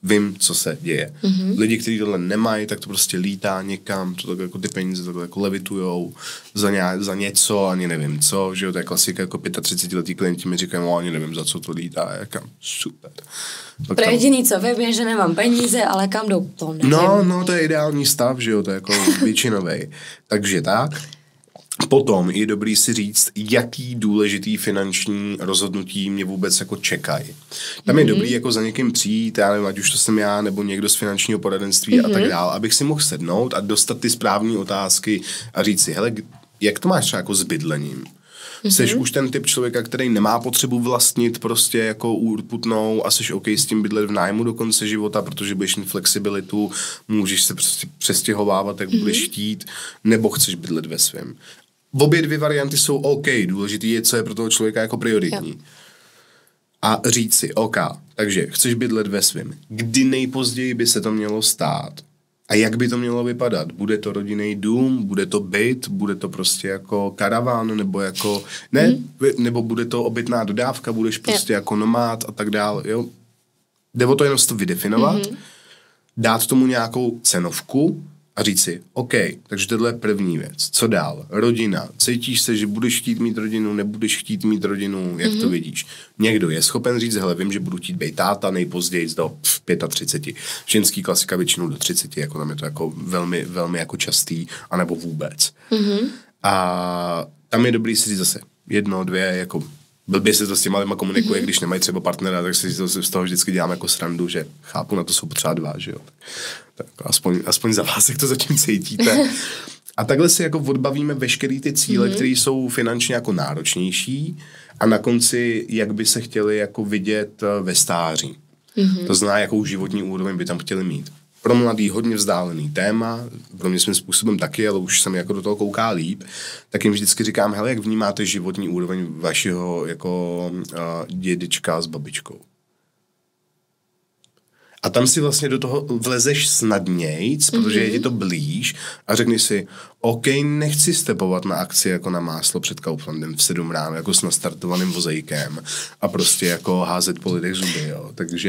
vím, co se děje. Lidi, kteří tohle nemají, tak to prostě lítá někam, to tak jako ty peníze takhle jako levitujou za něco, ani nevím co, že jo, to je klasika, jako 35letí klienti mi říkají, ani nevím, za co to lítá, jako super.
Pro jediný, co vím, je, že nemám peníze, ale kam jdou, to nevím.
No, to je ideální stav, že jo, to je jako většinovej. Takže tak. Potom je dobrý si říct, jaký důležitý finanční rozhodnutí mě vůbec jako čekají. Tam je dobrý jako za někým přijít, já nevím, ať už to jsem já, nebo někdo z finančního poradenství a tak dále, abych si mohl sednout a dostat ty správné otázky a říct si, hele, jak to máš třeba jako s bydlením? Jseš už ten typ člověka, který nemá potřebu vlastnit prostě jako urputnou a jsi OK s tím bydlet v nájmu do konce života, protože budeš mít flexibilitu, můžeš se prostě přestěhovávat, jak budeš chtít, nebo chceš bydlet ve svém. Obě dvě varianty jsou OK, důležitý je, co je pro toho člověka jako prioritní. Jo. A říct si, OK, takže chceš bydlet ve svém. Kdy nejpozději by se to mělo stát? A jak by to mělo vypadat? Bude to rodinný dům, bude to byt, bude to prostě jako karaván, nebo jako, nebo bude to obytná dodávka, budeš prostě jako nomád a tak dále, jo? Jde o to jenom to vydefinovat, dát tomu nějakou cenovku a říct si, OK, takže tohle je první věc. Co dál? Rodina. Cítíš se, že budeš chtít mít rodinu, nebudeš chtít mít rodinu, jak to vidíš? Někdo je schopen říct, hele, vím, že budu chtít být táta nejpozději do 35. Ženský klasika většinou do 30, jako tam je to jako velmi, velmi jako častý, anebo vůbec. A tam je dobrý si říct zase 1, 2, jako blbě se to s těma lidma komunikuje, když nemají třeba partnera, tak si to z toho vždycky dělám jako srandu, že chápu, na to jsou potřeba 2, že jo. Tak aspoň za vás, jak to zatím cítíte. A takhle si jako odbavíme veškerý ty cíle, které jsou finančně jako náročnější a na konci, jak by se chtěli jako vidět ve stáří. To znamená, jakou životní úroveň by tam chtěli mít. Pro mladý hodně vzdálený téma, pro mě svým způsobem taky, ale už jsem jako do toho kouká líp, tak jim vždycky říkám, hele, jak vnímáte životní úroveň vašeho jako dědečka s babičkou. A tam si vlastně do toho vlezeš snadnějc, protože je ti to blíž a řekni si, OK, nechci stepovat na akci jako na máslo před Kauflandem v 7 ráno, jako s nastartovaným vozejkem a prostě jako házet po lidech zuby, jo.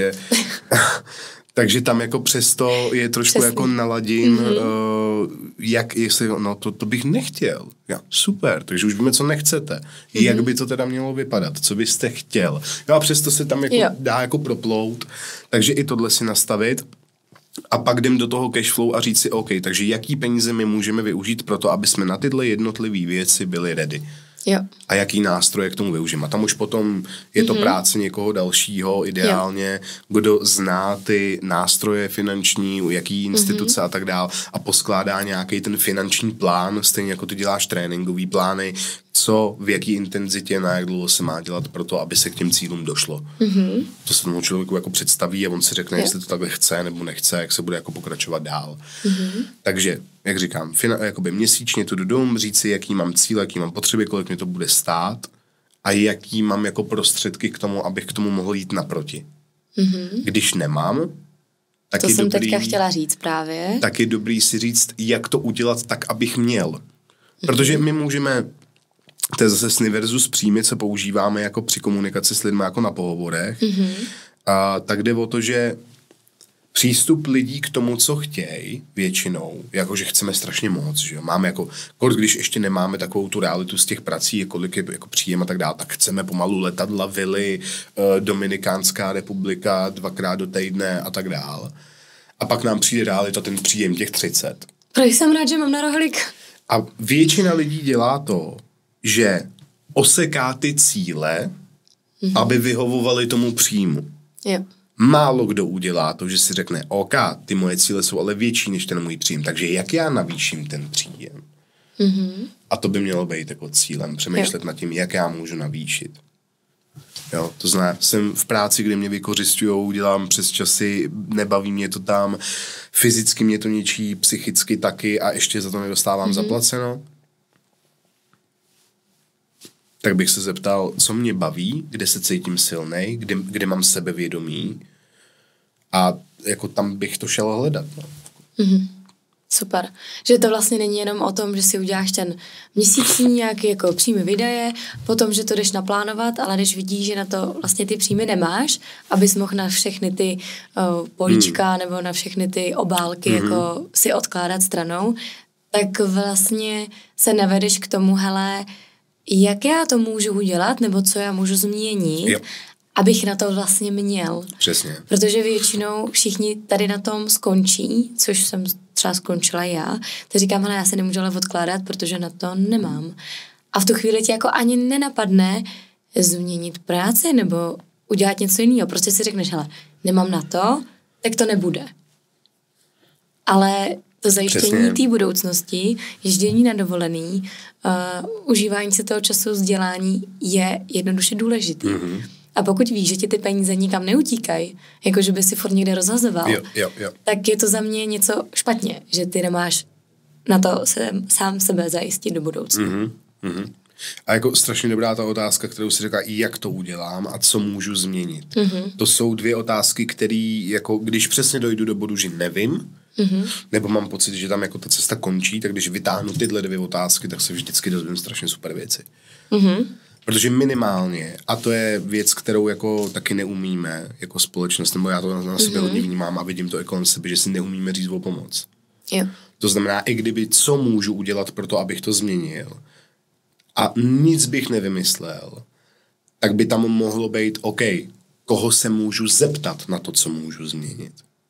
Takže tam jako přesto je trošku jako naladím, jak jestli, no to bych nechtěl. Ja, super, takže už víme, co nechcete. Jak by to teda mělo vypadat, co byste chtěl. Jo, a přesto se tam jako dá jako proplout, takže i tohle si nastavit. A pak jdem do toho cashflow a říct si, OK, takže jaký peníze my můžeme využít pro to, aby jsme na tyhle jednotlivé věci byli ready.
Jo.
A jaký nástroje k tomu využijeme. A tam už potom je to práce někoho dalšího, ideálně, kdo zná ty nástroje finanční, jaký instituce a tak dál a poskládá nějaký ten finanční plán, stejně jako ty děláš tréninkový plány, co, v jaký intenzitě, na jak dlouho se má dělat pro to, aby se k těm cílům došlo. To se tomu člověku jako představí a on si řekne, jestli to takhle chce nebo nechce, jak se bude jako pokračovat dál. Takže, jak říkám, jakoby měsíčně tu dům, říct si, jaký mám cíl, jaký mám potřeby, kolik mě to bude stát a jaký mám jako prostředky k tomu, abych k tomu mohl jít naproti. Když nemám, tak
to
je
jsem
dobrý,
teďka chtěla říct právě.
Tak je dobrý si říct, jak to udělat tak, abych měl. Protože my můžeme, to je zase sny versus příjmy, co používáme jako při komunikaci s lidmi jako na pohovorech, a tak jde o to, že přístup lidí k tomu, co chtějí, většinou, jakože chceme strašně moc, že jo, máme jako, když ještě nemáme takovou tu realitu z těch prací, kolik je jako příjem a tak dále, tak chceme pomalu letadla, vily, Dominikánská republika 2krát do týdne a tak dále. A pak nám přijde realita, ten příjem těch 30.
Proč jsem rád, že mám na rohlík.
A většina lidí dělá to, že oseká ty cíle, aby vyhovovaly tomu příjmu.
Jo.
Málo kdo udělá to, že si řekne, OK, ty moje cíle jsou ale větší než ten můj příjem, takže jak já navýším ten příjem? A to by mělo být jako cílem, přemýšlet nad tím, jak já můžu navýšit. Jo, to znamená, jsem v práci, kde mě vykořisťujou, dělám přes časy, nebaví mě to tam, fyzicky mě to ničí, psychicky taky a ještě za to nedostávám zaplaceno. Tak bych se zeptal, co mě baví, kde se cítím silnej, kde mám sebevědomí a jako tam bych to šel hledat. No.
Super. Že to vlastně není jenom o tom, že si uděláš ten měsíční nějaký jako příjmy výdaje, potom, že to jdeš naplánovat, ale když vidíš, že na to vlastně ty příjmy nemáš, abys mohl na všechny ty políčka nebo na všechny ty obálky jako si odkládat stranou, tak vlastně se navedeš k tomu, hele, jak já to můžu udělat, nebo co já můžu změnit, abych na to vlastně měl.
Přesně.
Protože většinou všichni tady na tom skončí, což jsem třeba skončila já, tak říkám, hele, já se nemůžu ale odkládat, protože na to nemám. A v tu chvíli ti jako ani nenapadne změnit práci nebo udělat něco jiného. Prostě si řekneš, hele, nemám na to, tak to nebude. Ale to zajištění té budoucnosti, ježdění na dovolený, užívání se toho času, vzdělání je jednoduše důležitý. A pokud víš, že ti ty peníze nikam neutíkají, jako že by si furt někde rozhazoval, tak je to za mě něco špatně, že ty nemáš na to sám sebe zajistit do budoucna.
A jako strašně dobrá ta otázka, kterou si říká, jak to udělám a co můžu změnit. To jsou dvě otázky, které, jako když přesně dojdu do bodu, že nevím, nebo mám pocit, že tam jako ta cesta končí, tak když vytáhnu tyhle dvě otázky, tak se vždycky dozvím strašně super věci. Protože minimálně, a to je věc, kterou jako taky neumíme jako společnost, nebo já to na sebe hodně vnímám a vidím to i kolem sebe, že si neumíme říct o pomoc. To znamená, i kdyby co můžu udělat pro to, abych to změnil a nic bych nevymyslel, tak by tam mohlo být, OK, koho se můžu zeptat na to, co můžu změnit.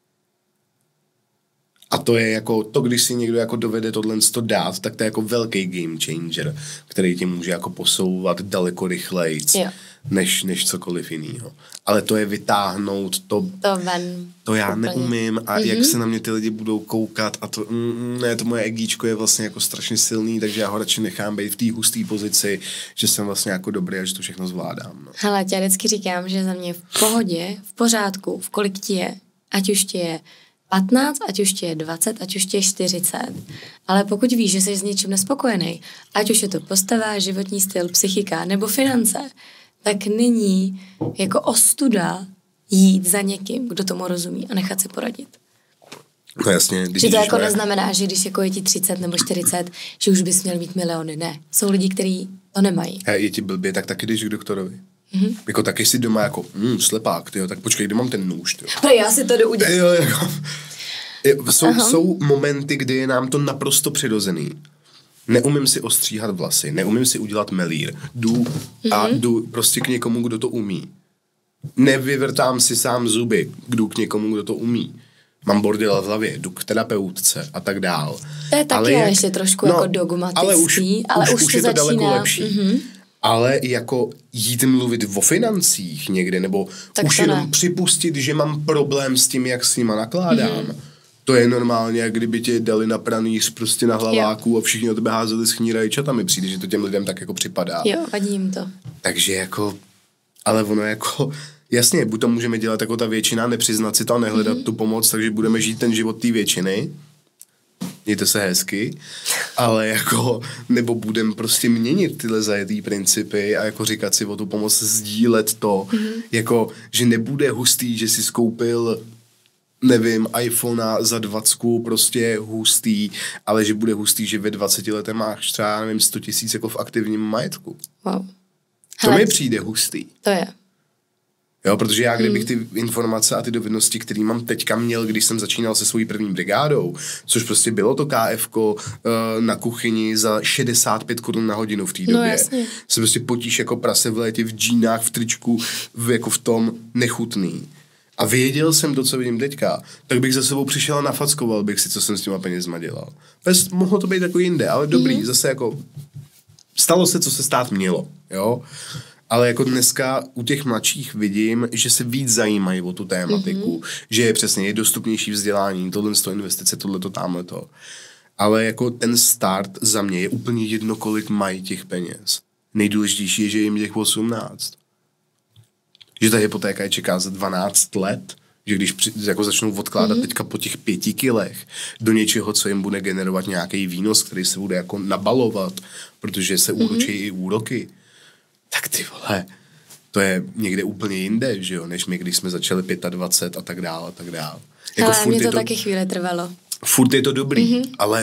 A to je jako to, když si někdo jako dovede tohle dát, tak to je jako velký game changer, který tě může jako posouvat daleko rychlejc, než cokoliv jiného. Ale to je vytáhnout to já úplně neumím a jak se na mě ty lidi budou koukat a to, to moje egíčko je vlastně jako strašně silný, takže já ho radši nechám být v té husté pozici, že jsem vlastně jako dobrý a že to všechno zvládám. No.
Hele, já vždycky říkám, že za mě v pohodě, v pořádku, v kolik ti je, ať už ti je 15, ať už ti je 20, ať už ti je 40. Ale pokud víš, že jsi s něčím nespokojený, ať už je to postava, životní styl, psychika nebo finance, tak není jako ostuda jít za někým, kdo tomu rozumí a nechat se poradit.
No jasně.
Že to jako neznamená, že když jako je ti 30 nebo 40, že už bys měl mít miliony. Ne. Jsou lidi, kteří to nemají.
A je ti blbě, tak taky jdeš k doktorovi. Jako taky si doma jako, slepák, tyjo, tak počkej, kde mám ten nůž, tyjo.
No já si to jdu udělat.
Jo, jako, jsou momenty, kdy je nám to naprosto přirozený. Neumím si ostříhat vlasy, neumím si udělat melír. Jdu prostě k někomu, kdo to umí. Nevyvrtám si sám zuby, jdu k někomu, kdo to umí. Mám bordel v hlavě, jdu k terapeutce a tak dál.
To je taky ještě trošku jako dogmatický, ale už
je to
začíná
daleko lepší. Ale jako jít mluvit o financích někde, nebo tak už jenom připustit, že mám problém s tím, jak s nima nakládám. To je normálně, jak kdyby tě dali na pranýř prostě na hlaváku a všichni o tebe házeli schní rajčata, mi přijde, že to těm lidem tak jako připadá.
Jo, vadí jim to.
Takže jako, ale ono jako, jasně, buď to můžeme dělat jako ta většina, nepřiznat si to a nehledat tu pomoc, takže budeme žít ten život té většiny. Mějte se hezky, ale jako, nebo budeme prostě měnit tyhle zajetý principy a jako říkat si o tu pomoc, sdílet to, jako, že nebude hustý, že si skoupil, nevím, iPhonea za 20 prostě hustý, ale že bude hustý, že ve 20 letech máš třeba, nevím, 100 000 jako v aktivním majetku.
Wow.
To mi přijde hustý.
To je.
Jo, protože já kdybych ty informace a ty dovednosti, které mám teďka měl, když jsem začínal se svojí první brigádou, což prostě bylo to KFko na kuchyni za 65 korun na hodinu v té době.
Jasně.
Se prostě potíš jako prase v létě, v džínách, v tričku, jako v tom nechutný. A věděl jsem to, co vidím teďka, tak bych za sebou přišel a nafackoval bych si, co jsem s těma penězma dělal. Mohlo to být jako jinde, ale dobrý, zase jako stalo se, co se stát mělo, jo. Ale jako dneska u těch mladších vidím, že se víc zajímají o tu tématiku, že je přesně dostupnější vzdělání, tohle investice, tohleto, támhleto. Ale jako ten start za mě je úplně jedno, kolik mají těch peněz. Nejdůležitější je, že jim těch 18. Že ta hypotéka je čeká za 12 let, že když jako začnou odkládat teďka po těch 5 kilech do něčeho, co jim bude generovat nějaký výnos, který se bude jako nabalovat, protože se úročí i úroky, tak ty vole, to je někde úplně jinde, že jo, než my, když jsme začali 25 a tak dál a tak dál.
Jako ale mě to taky chvíli trvalo.
furt je to dobrý, ale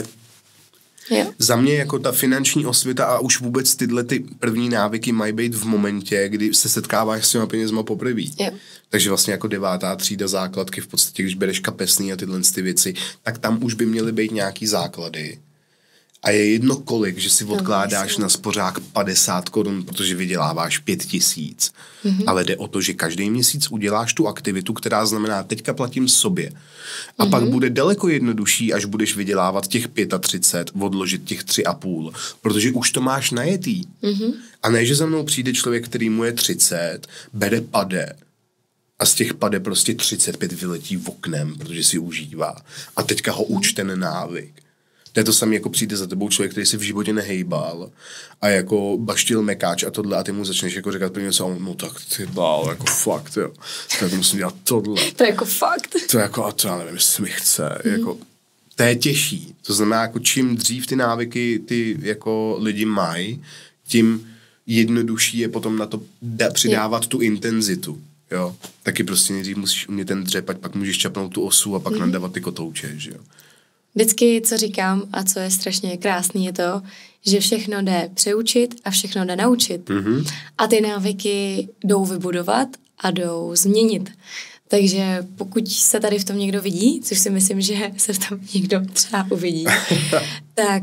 za mě jako ta finanční osvěta a už vůbec tyhle ty první návyky mají být v momentě, kdy se setkáváš s těma penězma poprvé. Takže vlastně jako 9. třída základky, v podstatě, když bereš kapesný a tyhle ty věci, tak tam už by měly být nějaký základy. A je jedno kolik, že si odkládáš na spořák 50 korun, protože vyděláváš 5 000. Ale jde o to, že každý měsíc uděláš tu aktivitu, která znamená, teďka platím sobě. A pak bude daleko jednodušší, až budeš vydělávat těch 35, odložit těch 3,5, protože už to máš najetý. A ne, že za mnou přijde člověk, který mu je 30, bere pade a z těch pade prostě 35 vyletí v oknem, protože si užívá. A teďka ho uč ten návyk. To je to samé, jako přijde za tebou člověk, který si v životě nehejbal a jako baštil mekáč a tohle a ty mu začneš jako říkat první něco, no tak ty dál, jako fakt, jo. To musím dělat tohle.
To je jako fakt.
To jako, a to já nevím, jestli mi chce, jako, to je těžší. To znamená, jako čím dřív ty návyky ty jako lidi mají, tím jednodušší je potom na to přidávat tu intenzitu. Jo, taky prostě nejdřív musíš umět ten dřep, pak můžeš čapnout tu osu a pak nadávat ty kotouče, že jo.
Vždycky, co říkám a co je strašně krásný, je to, že všechno jde přeučit a všechno jde naučit. A ty návyky jdou vybudovat a jdou změnit. Takže pokud se tady v tom někdo vidí, což si myslím, že se v tom někdo třeba uvidí, tak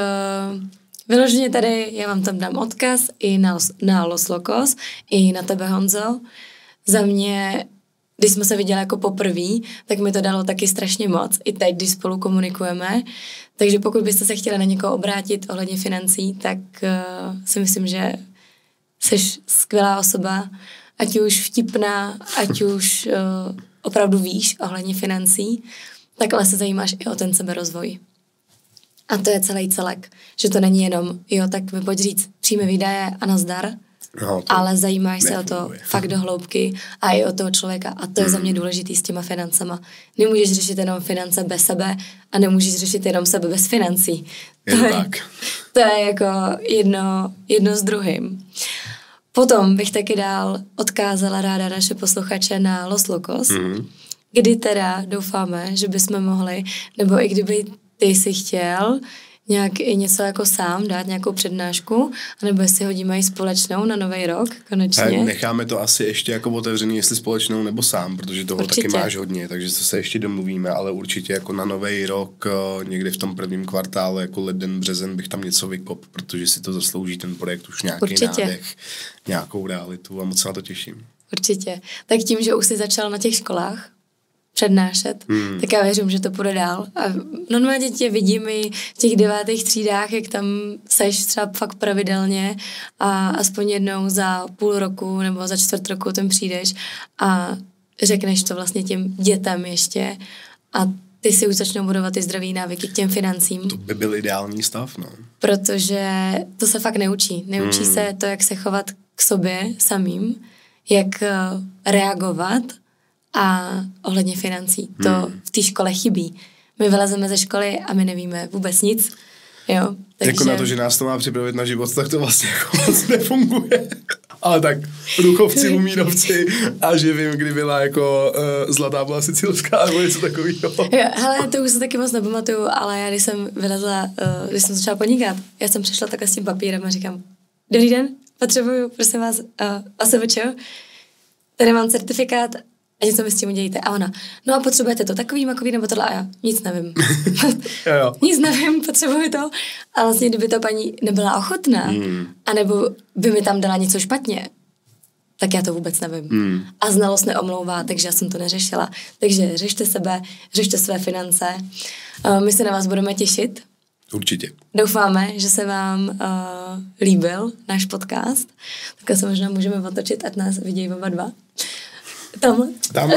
vyloženě tady, já vám tam dám odkaz i na Los Locos, i na tebe, Honzo. Za mě, když jsme se viděli jako poprvé, tak mi to dalo taky strašně moc. I teď, když spolu komunikujeme. Takže pokud byste se chtěli na někoho obrátit ohledně financí, tak si myslím, že jsi skvělá osoba, ať už vtipná, ať už opravdu víš ohledně financí, tak ale se zajímáš i o ten seberozvoj. A to je celý celek. Že to není jenom, jo, tak mi pojď říct příjmy, výdaje a nazdar, ale zajímáš se o to fakt do hloubky a i o toho člověka. A to je za mě důležitý s těma financema. Nemůžeš řešit jenom finance bez sebe a nemůžeš řešit jenom sebe bez financí. To je jako jedno s druhým. Potom bych taky dál odkázala ráda naše posluchače na Los Locos, kdy teda doufáme, že bychom mohli, nebo i kdyby ty si chtěl nějak i něco jako sám dát, nějakou přednášku, anebo jestli hodíme i společnou na Nový rok, konečně.
Necháme to asi ještě jako otevřený, jestli společnou nebo sám, protože toho určitě taky máš hodně, takže se ještě domluvíme, ale určitě jako na Nový rok někdy v tom prvním kvartálu, jako leden, březen bych tam něco vykop, protože si to zaslouží ten projekt už nějaký nádech, nějakou realitu a moc se na to těším.
Určitě. Tak tím, že už jsi začal na těch školách přednášet, tak já věřím, že to půjde dál. A normálně tě vidím i v těch 9. třídách, jak tam seš třeba fakt pravidelně a aspoň jednou za půl roku nebo za čtvrt roku tam přijdeš a řekneš to vlastně těm dětem ještě a ty si už začnou budovat ty zdravý návyky k těm financím.
To by byl ideální stav, no.
Protože to se fakt neučí. Neučí se to, jak se chovat k sobě samým, jak reagovat a ohledně financí. To v té škole chybí. My vylezeme ze školy a my nevíme vůbec nic. Jo, takže
jako na to, že nás to má připravit na život, tak to vlastně jako moc nefunguje. Ale tak ruchovci, umírovci a že vím, kdy byla jako zlatá byla sicilská nebo něco takového.
Hele, to už se taky moc nepamatuju, ale já když jsem vylezla, když jsem začala podnikat, já jsem přišla takhle s tím papírem a říkám, dobrý den, potřebuju, prosím vás, OSVČ, tady mám certifikát a něco mi s tím udělíte. A ona, no a potřebujete to takový, nebo tohle? A já, nic nevím.
jo.
Nic nevím, potřebuju to. A vlastně, kdyby to paní nebyla ochotná, anebo by mi tam dala něco špatně, tak já to vůbec nevím. A znalost neomlouvá, takže já jsem to neřešila. Takže řešte sebe, řešte své finance. My se na vás budeme těšit.
Určitě.
Doufáme, že se vám líbil náš podcast. Tak se možná můžeme otočit, ať nás vidějí oba dva. Tamhle.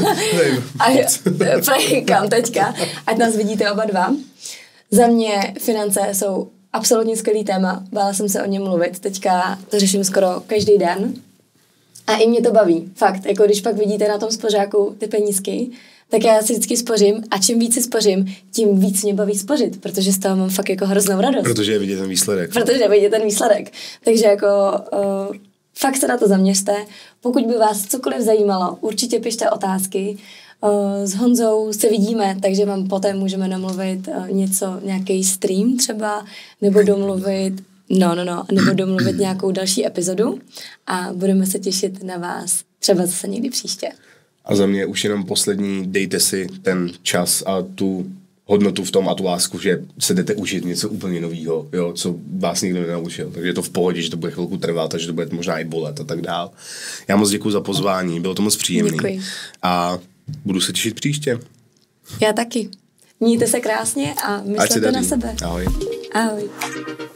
Kam teďka, ať nás vidíte oba dva. Za mě finance jsou absolutně skvělý téma. Bála jsem se o něm mluvit. Teďka to řeším skoro každý den. A i mě to baví. Fakt, jako když pak vidíte na tom spořáku ty penízky, tak já si vždycky spořím a čím víc si spořím, tím víc mě baví spořit, protože z toho mám fakt jako hroznou radost.
Protože je vidět ten výsledek.
Takže jako fakt se na to zaměřte. Pokud by vás cokoliv zajímalo, určitě pište otázky. s Honzou se vidíme, takže vám poté můžeme namluvit nějaký stream třeba, nebo domluvit nebo domluvit nějakou další epizodu a budeme se těšit na vás třeba zase někdy příště.
A za mě už jenom poslední, dejte si ten čas a tu hodnotu v tom a tu lásku, že se jdete užít něco úplně nového, jo, co vás nikdo nenaučil. Takže je to v pohodě, že to bude chvilku trvat a že to bude možná i bolet a tak dál. Já moc děkuji za pozvání, bylo to moc příjemné.
Děkuji.
A budu se těšit příště.
Já taky. Mějte se krásně a myslete na sebe.
Ahoj.
Ahoj.